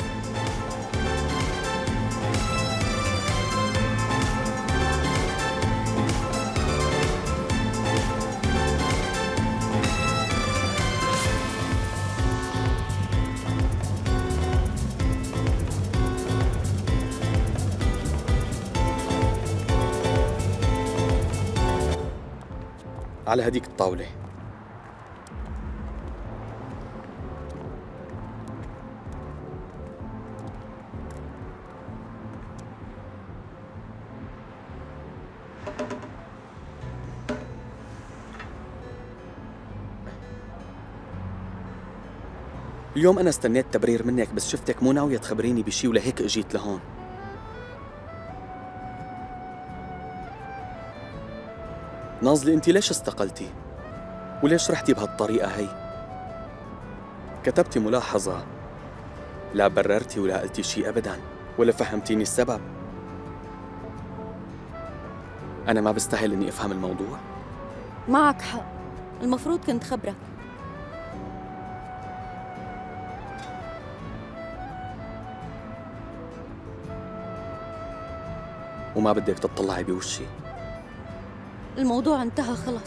على هديك الطاولة. اليوم أنا استنيت تبرير منك بس شفتك مو ناوية تخبريني بشي ولهيك اجيت لهون. ناظلي أنت ليش استقلتي؟ وليش رحتي بهالطريقة هي؟ كتبتي ملاحظة، لا بررتي ولا قلتي شي أبداً ولا فهمتيني السبب. أنا ما بستاهل إني أفهم الموضوع؟ معك حق، المفروض كنت خبرك. وما بدك تطلعي بوشي؟ الموضوع انتهى خلص.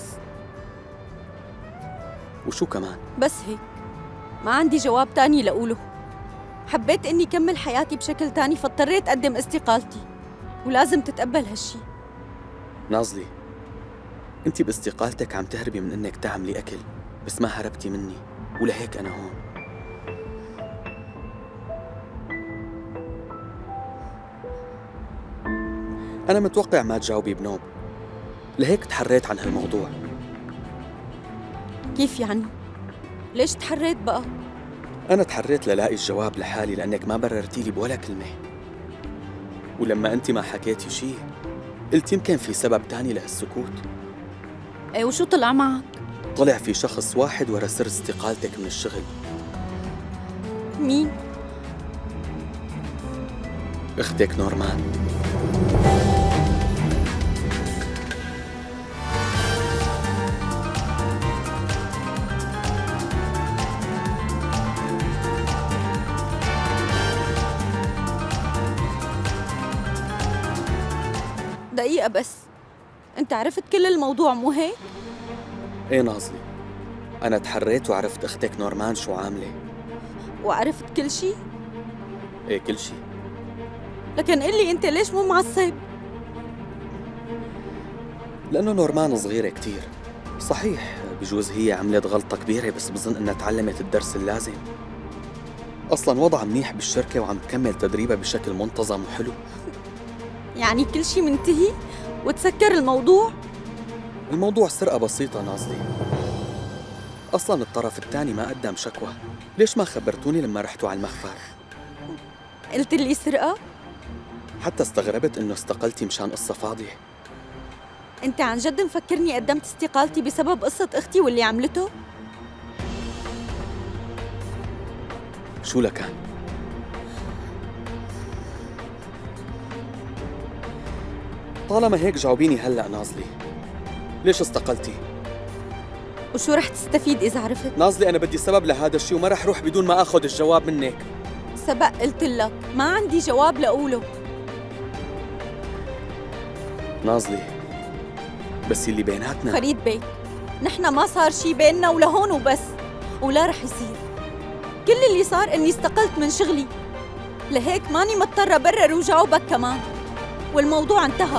وشو كمان؟ بس هيك، ما عندي جواب تاني لأقوله. حبيت إني كمل حياتي بشكل تاني فاضطريت أقدم استقالتي، ولازم تتقبل هالشي. ناظلي، انت باستقالتك عم تهربي من انك تعملي اكل، بس ما هربتي مني، ولهيك انا هون. انا متوقع ما تجاوبي بنوب، لهيك تحريت عن هالموضوع. كيف يعني؟ ليش تحريت بقى؟ انا تحريت للاقي الجواب لحالي لانك ما بررتي لي بولا كلمه، ولما انت ما حكيتي شي قلت يمكن في سبب تاني لهالسكوت. ايه وشو طلع معك؟ طلع في شخص واحد ورا سر استقالتك من الشغل. مين؟ اختك نورمان. دقيقة بس، انت عرفت كل الموضوع مو هيك؟ ايه ناظلي، انا تحريت وعرفت اختك نورمان شو عاملة. وعرفت كل شي؟ ايه كل شي. لكن قلي انت ليش مو معصب؟ لأنه نورمان صغيرة كتير. صحيح بجوز هي عملت غلطة كبيرة بس بظن انها تعلمت الدرس اللازم. اصلا وضعها منيح بالشركة وعم تكمل تدريبها بشكل منتظم وحلو. يعني كل شي منتهي وتسكر الموضوع؟ الموضوع سرقة بسيطة ناظلي. اصلا الطرف الثاني ما قدم شكوى. ليش ما خبرتوني لما رحتوا على المخفر؟ قلت لي سرقة؟ حتى استغربت انه استقلتي مشان قصة فاضية. انت عن جد مفكرني قدمت استقالتي بسبب قصة اختي واللي عملته؟ شو لكان؟ طالما هيك جاوبيني هلأ ناظلي، ليش استقلتي؟ وشو رح تستفيد إذا عرفت؟ ناظلي أنا بدي سبب لهذا الشيء وما رح روح بدون ما أخذ الجواب منك. سبق قلت لك ما عندي جواب لأقوله. ناظلي بس اللي بيناتنا فريد بيك، نحن ما صار شي بيننا ولهون وبس، ولا رح يصير. كل اللي صار إني استقلت من شغلي، لهيك ماني مضطرة برر وجاوبك كمان، والموضوع انتهى.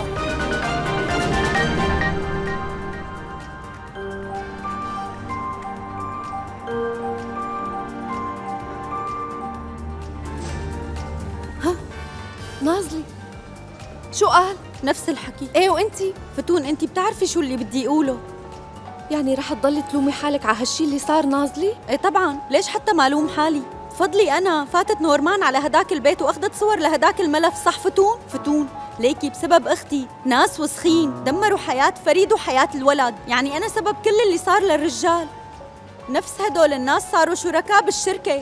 ها ناظلي شو قال؟ نفس الحكي. ايه وانتي؟ فتون انتي بتعرفي شو اللي بدي اقوله. يعني رح تضلي تلومي حالك على هالشي اللي صار ناظلي؟ ايه طبعا، ليش حتى ما لوم حالي؟ فضلي انا فاتت نورمان على هداك البيت واخذت صور لهداك الملف، صح فتون؟ فتون ليكي بسبب اختي ناس وسخين دمروا حياة فريد وحياة الولد، يعني انا سبب كل اللي صار للرجال. نفس هدول الناس صاروا شركاء بالشركة.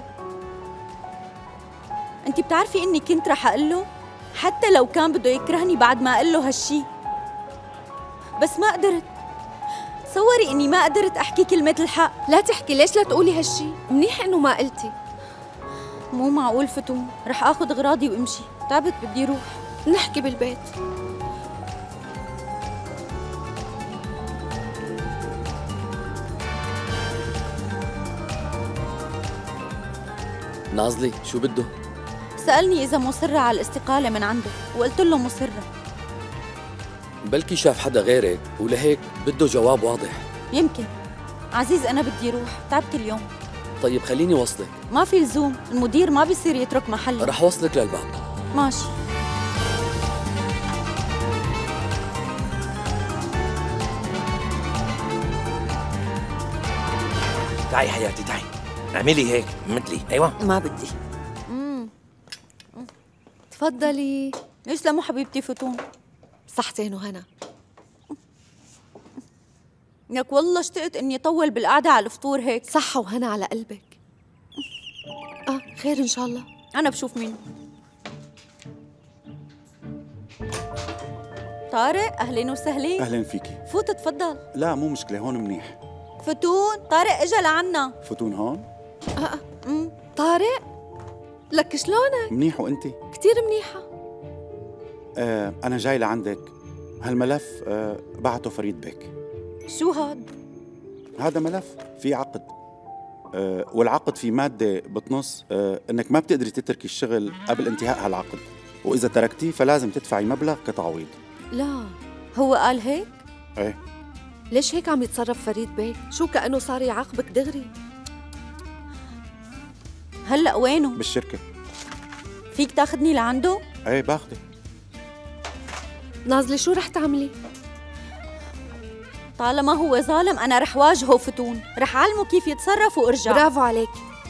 انتي بتعرفي اني كنت رح اقول له حتى لو كان بده يكرهني بعد ما اقول له هالشي، بس ما قدرت. تصوري اني ما قدرت احكي كلمة الحق. لا تحكي، ليش لا تقولي هالشي؟ منيح انه ما قلتي. مو معقول فتون، رح اخذ اغراضي وامشي، تعبت بدي روح. نحكي بالبيت. ناظلي شو بده؟ سألني إذا مصرة على الاستقالة من عنده، وقلت له مصرة. بلكي شاف حدا غيرك ولهيك بده جواب واضح. يمكن. عزيز أنا بدي روح، تعبت اليوم. طيب خليني وصلك. ما في لزوم، المدير ما بيصير يترك محلي. رح وصلك للباب. ماشي. تعي حياتي تعي، اعملي هيك مثلي. ايوه ما بدي. تفضلي. يسلموا حبيبتي فتون. صحتين وهنا. لك والله اشتقت اني طول بالقعده على الفطور هيك. صحة وهنا على قلبك. خير ان شاء الله. انا بشوف مين. طارق اهلين وسهلين. اهلين فيكي. فوت تفضل. لا مو مشكله، هون منيح. فتون طارق اجا لعنا. فتون هون؟ طارق لك شلونك؟ منيح وانتي؟ كتير منيحة. انا جاي لعندك. هالملف بعته فريد بيك. شو هاد؟ هذا ملف فيه عقد، والعقد فيه مادة بتنص انك ما بتقدري تتركي الشغل قبل انتهاء هالعقد، واذا تركتيه فلازم تدفعي مبلغ كتعويض. لا هو قال هيك؟ ايه. ليش هيك عم يتصرف فريد بيك؟ شو كأنه صار يعاقبك دغري؟ هلأ وينه؟ بالشركة. فيك تاخدني لعنده؟ ايه باخدك. نازلة شو رح تعملي؟ طالما هو ظالم أنا رح واجهه فتون، رح أعلمه كيف يتصرف وأرجع. برافو عليك.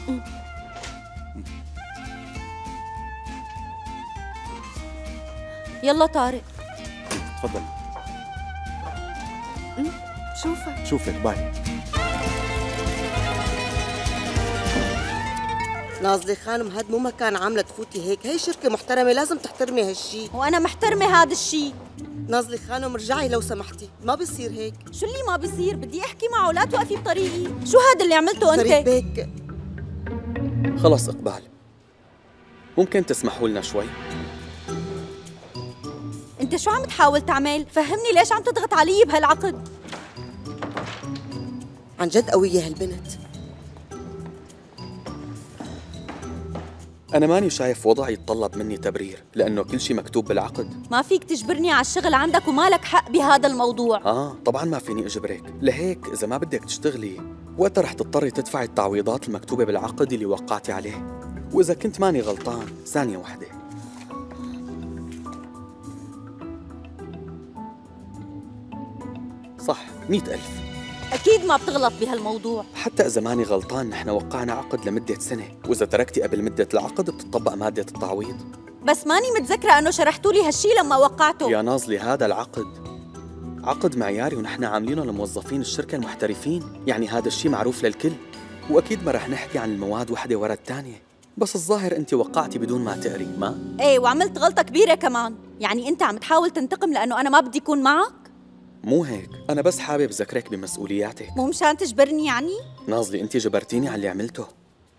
يلا طارق. تفضل. شوفك باي. نازلة خانم، هاد مو مكان عاملة تفوتي هيك، هي شركة محترمة لازم تحترمي هالشي. وأنا محترمة هذا الشي. نازلة خانم ارجعي لو سمحتي، ما بصير هيك. شو اللي ما بصير؟ بدي أحكي معه، لا توقفي بطريقي. شو هذا اللي عملته أنت؟ فريد بيك. خلص إقبال، ممكن تسمحوا لنا شوي؟ أنت شو عم تحاول تعمل؟ فهمني ليش عم تضغط علي بهالعقد؟ عن جد قوية هالبنت. أنا ماني شايف وضع يتطلب مني تبرير، لأنه كل شيء مكتوب بالعقد. ما فيك تجبرني على الشغل عندك وما لك حق بهذا الموضوع. طبعاً ما فيني أجبرك، لهيك إذا ما بدك تشتغلي وقتها رح تضطري تدفعي التعويضات المكتوبة بالعقد اللي وقعتي عليه. وإذا كنت ماني غلطان، ثانية واحدة، صح 100,000. أكيد ما بتغلط بهالموضوع. حتى إذا ماني غلطان نحن وقعنا عقد لمدة سنة، وإذا تركتي قبل مدة العقد بتطبق مادة التعويض. بس ماني متذكرة أنه شرحتوا لي هالشي لما وقعته. يا نازلي هذا العقد عقد معياري ونحن عاملينه لموظفين الشركة المحترفين، يعني هذا الشي معروف للكل، وأكيد ما رح نحكي عن المواد وحدة ورا الثانية. بس الظاهر أنت وقعتي بدون ما تقري، ما؟ إيه، وعملت غلطة كبيرة كمان. يعني أنت عم تحاول تنتقم لأنه أنا ما بدي أكون معك؟ مو هيك، أنا بس حابب ذكرك بمسؤولياتك. مو مشان تجبرني يعني؟ نازلي أنت جبرتيني على اللي عملته.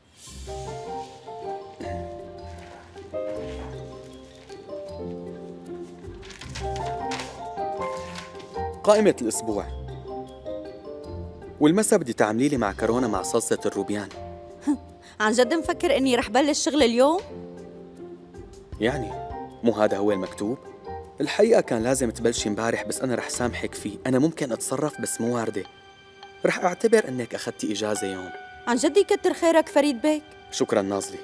قائمة الأسبوع، والمسا بدي تعملي لي معكرونة مع صلصة الروبيان. عن جد مفكر إني رح بلش شغل اليوم؟ يعني مو هذا هو المكتوب؟ الحقيقة كان لازم تبلشي امبارح، بس أنا رح سامحك فيه. أنا ممكن أتصرف بس مو واردة. رح أعتبر إنك أخذتي إجازة يوم. عن جد يكتر خيرك فريد بيك. شكراً نازلي.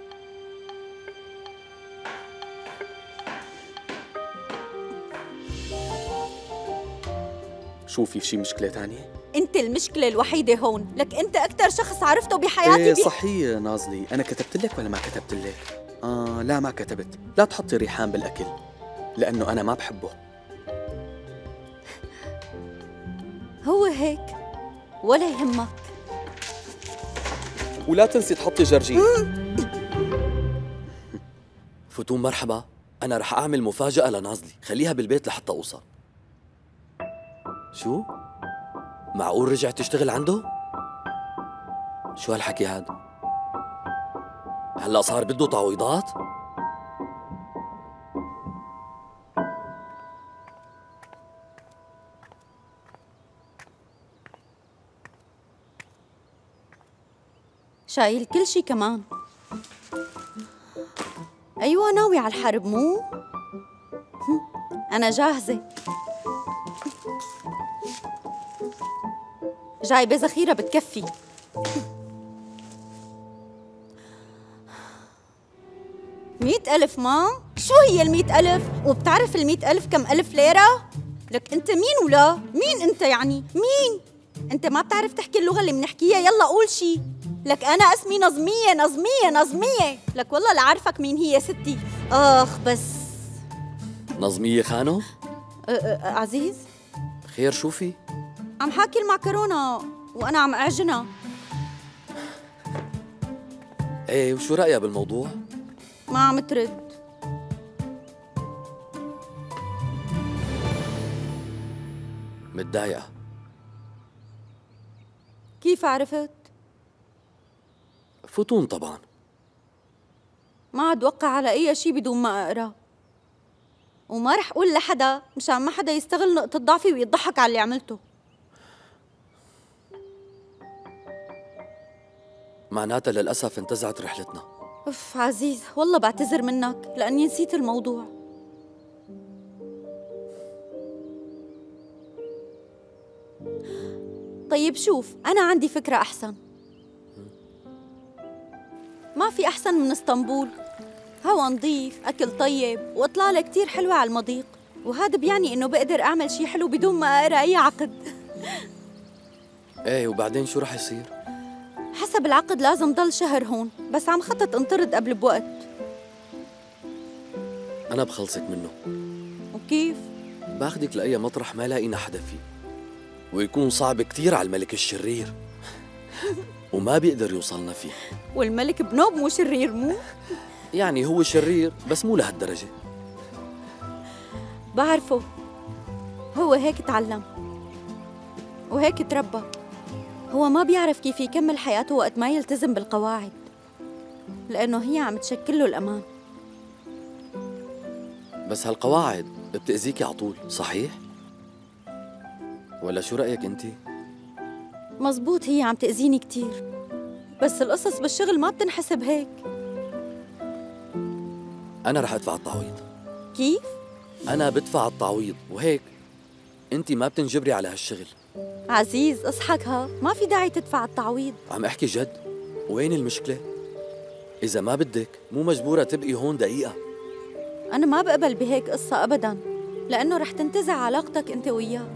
شو في شي مشكلة تانية؟ أنت المشكلة الوحيدة هون، لك أنت أكتر شخص عرفته بحياتي. إيه صحيح نازلي، أنا كتبت لك ولا ما كتبت لك؟ لا ما كتبت. لا تحطي ريحان بالأكل لأنه أنا ما بحبه. هو هيك ولا يهمك. ولا تنسي تحطي جرجير. فتون مرحبا، أنا رح أعمل مفاجأة لنازلي، خليها بالبيت لحتى أوصل. شو؟ معقول رجعت تشتغل عنده؟ شو هالحكي هاد؟ هلأ صار بده تعويضات؟ شايل كل شي كمان. أيوة ناوي على الحرب مو؟ أنا جاهزة. جايبة ذخيرة بتكفي. 100,000 ما؟ شو هي 100,000؟ وبتعرف 100,000 كم ألف ليرة؟ لك أنت مين ولا؟ مين أنت يعني؟ مين؟ أنت ما بتعرف تحكي اللغة اللي بنحكيها؟ يلا قول شي. لك أنا اسمي نظمية نظمية نظمية. لك والله لا عارفك مين هي ستي. آخ بس. نظمية خانو؟ عزيز؟ خير شو في؟ عم حاكي المعكرونة وأنا عم أعجنها. ايه وشو رأيها بالموضوع؟ ما عم ترد. متضايقة. كيف عرفت؟ فتون طبعا. ما عاد وقع على أي شي بدون ما أقرأ، وما رح أقول لحدا مشان ما حدا يستغل نقطة ضعفي ويضحك على اللي عملته. معناتها للأسف انتزعت رحلتنا. أوف عزيز، والله بعتذر منك لأني نسيت الموضوع. طيب شوف، أنا عندي فكرة أحسن. ما في أحسن من اسطنبول، هوا نظيف، أكل طيب، وإطلالة كتير حلوة على المضيق، وهذا بيعني إنه بقدر أعمل شي حلو بدون ما أقرأ أي عقد. ايه وبعدين شو رح يصير؟ حسب العقد لازم ضل شهر هون، بس عم خطط انطرد قبل بوقت. أنا بخلصك منه. وكيف؟ باخدك لأي مطرح ما لاقينا حدا فيه، ويكون صعب كتير على الملك الشرير وما بيقدر يوصلنا فيه. والملك بنوب مو شرير مو؟ يعني هو شرير بس مو لهالدرجة. بعرفه، هو هيك تعلم وهيك تربى. هو ما بيعرف كيف يكمل حياته وقت ما يلتزم بالقواعد، لأنه هي عم تشكل له الأمان. بس هالقواعد بتأذيكي على طول، صحيح؟ ولا شو رأيك أنتِ؟ مزبوط، هي عم تأذيني كتير، بس القصص بالشغل ما بتنحسب هيك. أنا رح أدفع التعويض. كيف؟ أنا بدفع التعويض، وهيك أنتِ ما بتنجبري على هالشغل. عزيز اصحك، ها ما في داعي تدفع التعويض. عم أحكي جد، وين المشكلة؟ إذا ما بدك مو مجبورة تبقي هون دقيقة. أنا ما بقبل بهيك قصة أبداً، لأنه رح تنتزع علاقتك أنت وياه.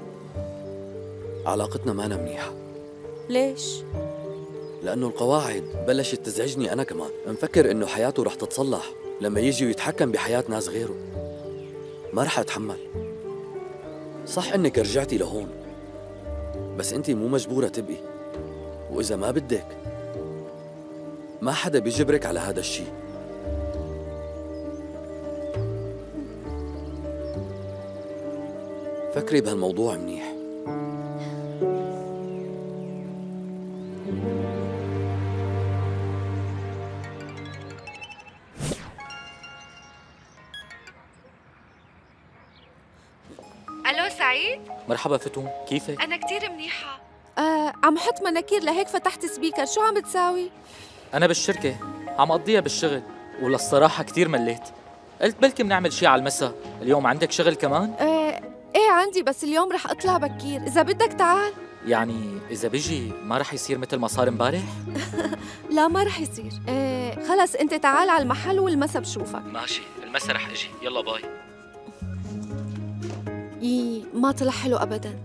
علاقتنا مانا منيحة. ليش؟ لأنه القواعد بلشت تزعجني أنا كمان. مفكر إنه حياته رح تتصلح لما يجي ويتحكم بحياة ناس غيره. ما رح أتحمل. صح إنك رجعتي لهون، بس أنتِ مو مجبورة تبقي، وإذا ما بدك ما حدا بيجبرك على هذا الشيء. فكري بهالموضوع منيح. ألو سعيد؟ مرحبا فتون، كيفك؟ أنا كتير منيحة. عم حط مناكير لهيك فتحت سبيكر، شو عم تساوي؟ أنا بالشركة عم أقضيها بالشغل، وللصراحة كتير مليت. قلت بلكي بنعمل شي على المسا. اليوم عندك شغل كمان؟ إيه عندي، بس اليوم رح أطلع بكير، إذا بدك تعال. يعني إذا بيجي ما رح يصير مثل ما صار امبارح؟ لا ما رح يصير. خلص أنت تعال على المحل والمسا بشوفك. ماشي، المسا رح أجي، يلا باي. ما طلع حلو أبداً.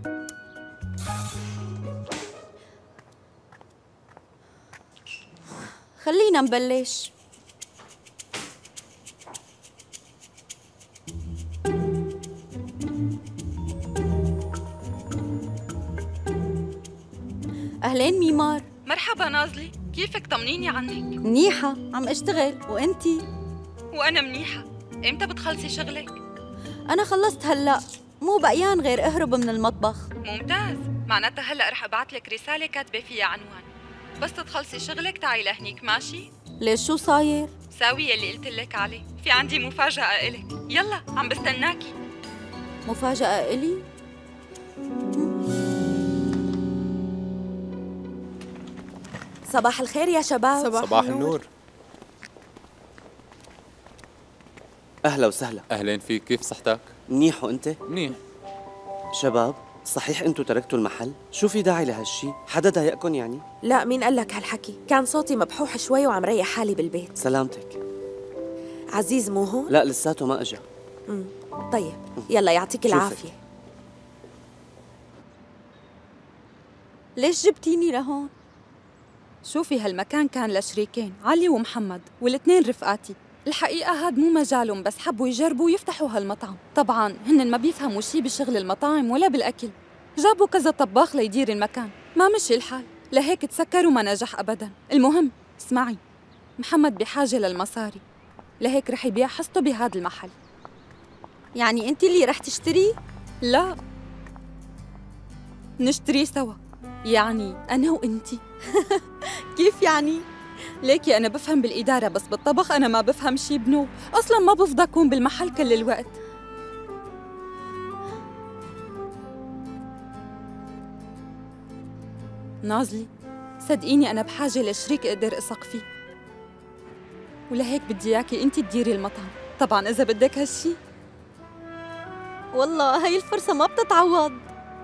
خلينا نبلش. أهلين ميمار. مرحبا نازلي، كيفك؟ طمنيني عنك. منيحة، عم أشتغل، وأنتي؟ وأنا منيحة. إمتى بتخلصي شغلك؟ أنا خلصت هلأ، مو بقيان غير أهرب من المطبخ. ممتاز، معناتها هلأ رح أبعت لك رسالة كاتبة فيها عنوان، بس تخلصي شغلك تعي لهنيك، ماشي؟ ليش شو صاير؟ ساوي اللي قلت لك عليه، في عندي مفاجأة إلك، يلا عم بستناكي. مفاجأة إلي؟ صباح الخير يا شباب. صباح النور. أهلا وسهلا. أهلين فيك، كيف صحتك؟ منيح، وأنت؟ منيح. شباب، صحيح أنتوا تركتوا المحل؟ شو في داعي لهالشي؟ حدا ضايقكم يعني؟ لا، مين قال لك هالحكي؟ كان صوتي مبحوح شوي وعم ريح حالي بالبيت. سلامتك. عزيز مو هون؟ لا لساته ما أجا. طيب يلا يعطيك العافية. ليش جبتيني لهون؟ شوفي هالمكان كان لشريكين، علي ومحمد، والاثنين رفقاتي. الحقيقة هاد مو مجالهم، بس حبوا يجربوا يفتحوا هالمطعم. طبعاً هن ما بيفهموا شي بشغل المطاعم ولا بالأكل. جابوا كذا طباخ ليدير المكان، ما مشي الحال، لهيك تسكر وما نجح أبداً. المهم اسمعي، محمد بحاجة للمصاري، لهيك رح يبيع حصته بهذا المحل. يعني أنت اللي رح تشتري؟ لا، نشتري سوا، يعني أنا وإنتي. كيف يعني؟ ليكي أنا بفهم بالإدارة، بس بالطبخ أنا ما بفهم شي بنو، أصلاً ما بفضى أكون بالمحل كل الوقت. نازلي، صدقيني أنا بحاجة لشريك أقدر أثق فيه، ولهيك بدي إياكي أنتي تديري المطعم، طبعاً إذا بدك هالشي. والله هاي الفرصة ما بتتعوض.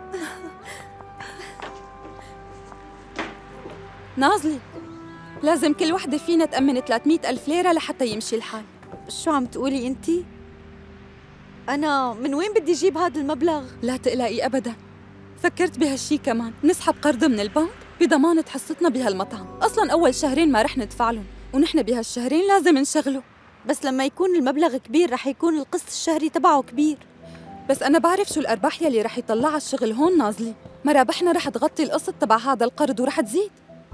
نازلي، لازم كل وحدة فينا تأمن 300,000 ليرة لحتى يمشي الحال. شو عم تقولي أنتي؟ أنا من وين بدي أجيب هذا المبلغ؟ لا تقلقي أبداً، فكرت بهالشي كمان، نسحب قرض من البنك بضمانة حصتنا بهالمطعم. أصلاً أول شهرين ما رح ندفع لهم، ونحن بهالشهرين لازم نشغله. بس لما يكون المبلغ كبير رح يكون القسط الشهري تبعه كبير. بس أنا بعرف شو الأرباح يلي رح يطلعها الشغل هون نازلي، مرابحنا رح تغطي القسط تبع هذا القرض ورح تزيد.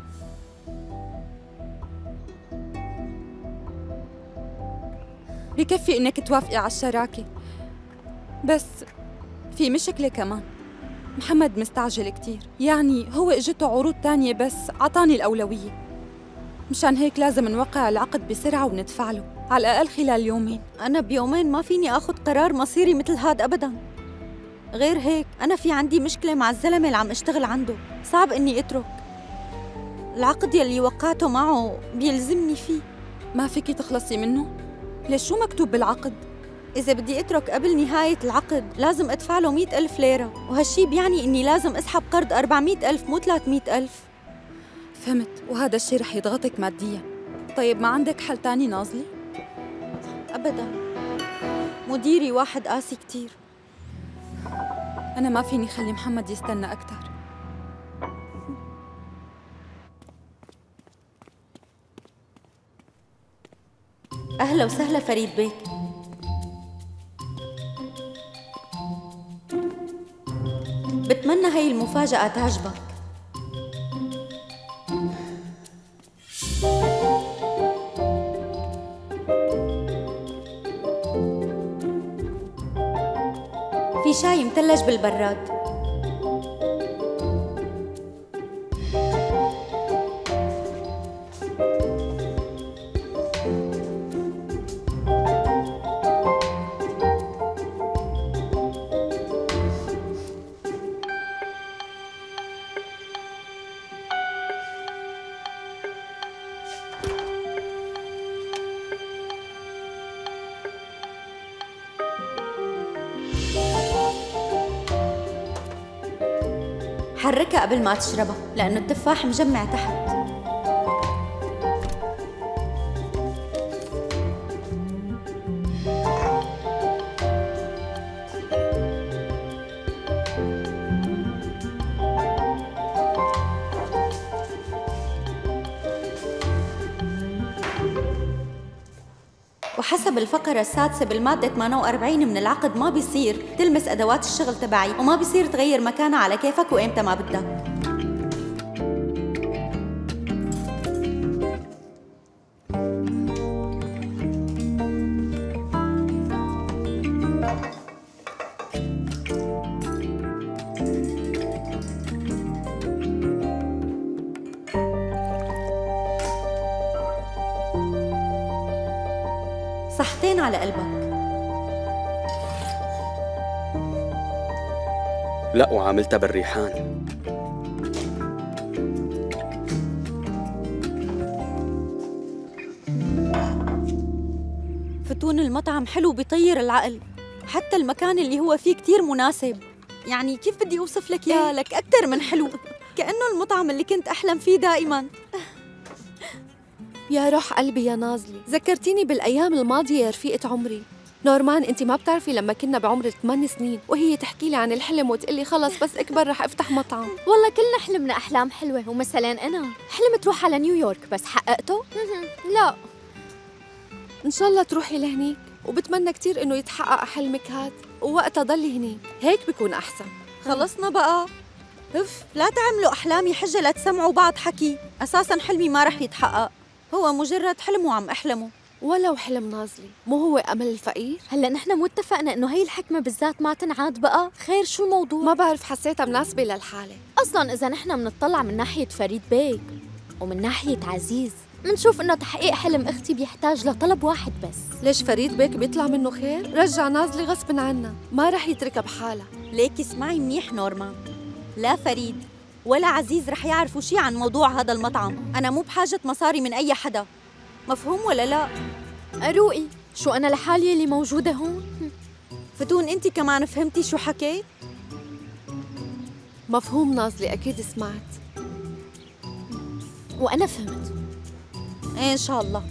بكفي إنك توافقي على الشراكة، بس في مشكلة كمان، محمد مستعجل كتير، يعني هو اجته عروض تانية بس عطاني الأولوية، مشان هيك لازم نوقع العقد بسرعة وندفع له، على الأقل خلال يومين. أنا بيومين ما فيني أخذ قرار مصيري مثل هاد أبداً. غير هيك أنا في عندي مشكلة مع الزلمة اللي عم اشتغل عنده، صعب إني أترك. العقد يلي وقعته معه بيلزمني فيه. ما فيكي تخلصي منه؟ ليش شو مكتوب بالعقد؟ إذا بدي أترك قبل نهاية العقد لازم أدفع له 100,000 ليرة، وهالشي بيعني إني لازم أسحب قرض 400,000 مو 300,000. فهمت، وهذا الشي رح يضغطك مادياً. طيب ما عندك حل تاني نازلي؟ أبداً، مديري واحد قاسي كتير. أنا ما فيني خلي محمد يستنى أكتر. أهلا وسهلا فريد بيك. بتمنى هاي المفاجأة تعجبك. في شاي مثلج بالبراد. حركها قبل ما تشربها لأنه التفاح مجمع تحت. وحسب الفقرة السادسة بالمادة 48 من العقد ما بيصير تلمس أدوات الشغل تبعي، وما بيصير تغير مكانها على كيفك وإمتى ما بدك. صحتين على قلبك. لا، وعاملتها بالريحان. فتون المطعم حلو بيطير العقل، حتى المكان اللي هو فيه كتير مناسب. يعني كيف بدي أوصف لك يا لك أكتر من حلو، كأنه المطعم اللي كنت أحلم فيه دائماً. يا روح قلبي يا نازلي، ذكرتيني بالأيام الماضية يا رفيقة عمري. نورمان انت ما بتعرفي لما كنا بعمر 8 سنين وهي تحكي لي عن الحلم وتقلي خلص بس اكبر رح افتح مطعم. والله كلنا حلمنا أحلام حلوة، ومثلا أنا حلمت روح على نيويورك بس حققته؟ لا. ان شاء الله تروحي لهنيك، وبتمنى كتير انه يتحقق حلمك هاد، ووقتها ضلي هنيك، هيك بيكون احسن. خلصنا بقى. لا تعملوا أحلامي حجة لا تسمعوا بعض حكي. أساساً حلمي ما رح يتحقق، هو مجرد حلم وعم أحلمه. ولو حلم نازلي، مو هو أمل الفقير؟ هلا نحن مو اتفقنا إنه هي الحكمة بالذات ما تنعاد بقى؟ خير شو الموضوع؟ ما بعرف، حسيتها مناسبة للحالة. أصلاً إذا نحن منطلع من ناحية فريد بيك ومن ناحية عزيز، منشوف إنه تحقيق حلم أختي بيحتاج لطلب واحد بس. ليش فريد بيك بيطلع منه خير؟ رجع نازلي غصب عنا، ما رح يتركها بحالها. ليك اسمعي منيح نورمان، لا فريد ولا عزيز رح يعرفوا شي عن موضوع هذا المطعم. أنا مو بحاجة مصاري من أي حدا، مفهوم ولا لا؟ روقي، شو أنا لحالي اللي موجودة هون؟ فتون أنت كمان فهمتي شو حكيت؟ مفهوم نازلي، أكيد سمعت. وأنا فهمت. إيه إن شاء الله.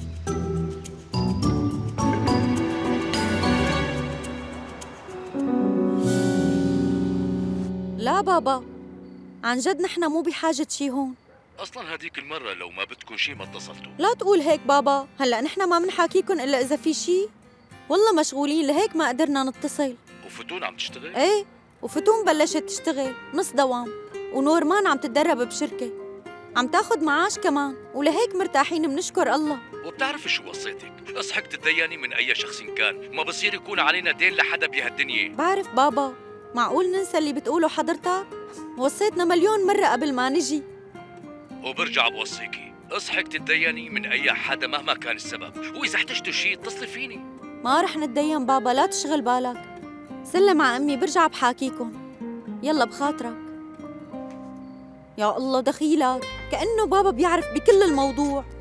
لا بابا، عن جد نحن مو بحاجة شي هون. اصلا هديك المره لو ما بدكم شي ما اتصلتوا. لا تقول هيك بابا، هلا نحن ما منحاكيكن الا اذا في شي. والله مشغولين لهيك ما قدرنا نتصل. وفتون عم تشتغل؟ ايه، وفتون بلشت تشتغل نص دوام، ونورمان عم تتدرب بشركة عم تاخد معاش كمان، ولهيك مرتاحين بنشكر الله. وبتعرفي شو وصيتك؟ اصحك تتديني من اي شخص كان، ما بصير يكون علينا دين لحدا بهالدنيا. بعرف بابا، معقول ننسى اللي بتقوله حضرتك؟ وصيتنا مليون مرة قبل ما نجي. وبرجع بوصيكي، اصحك تتديني من اي حدا مهما كان السبب، واذا احتجتوا شيء اتصلي فيني. ما رح نتدين بابا، لا تشغل بالك. سلم على امي، برجع بحاكيكن. يلا بخاطرك. يا الله دخيلك، كأنه بابا بيعرف بكل الموضوع.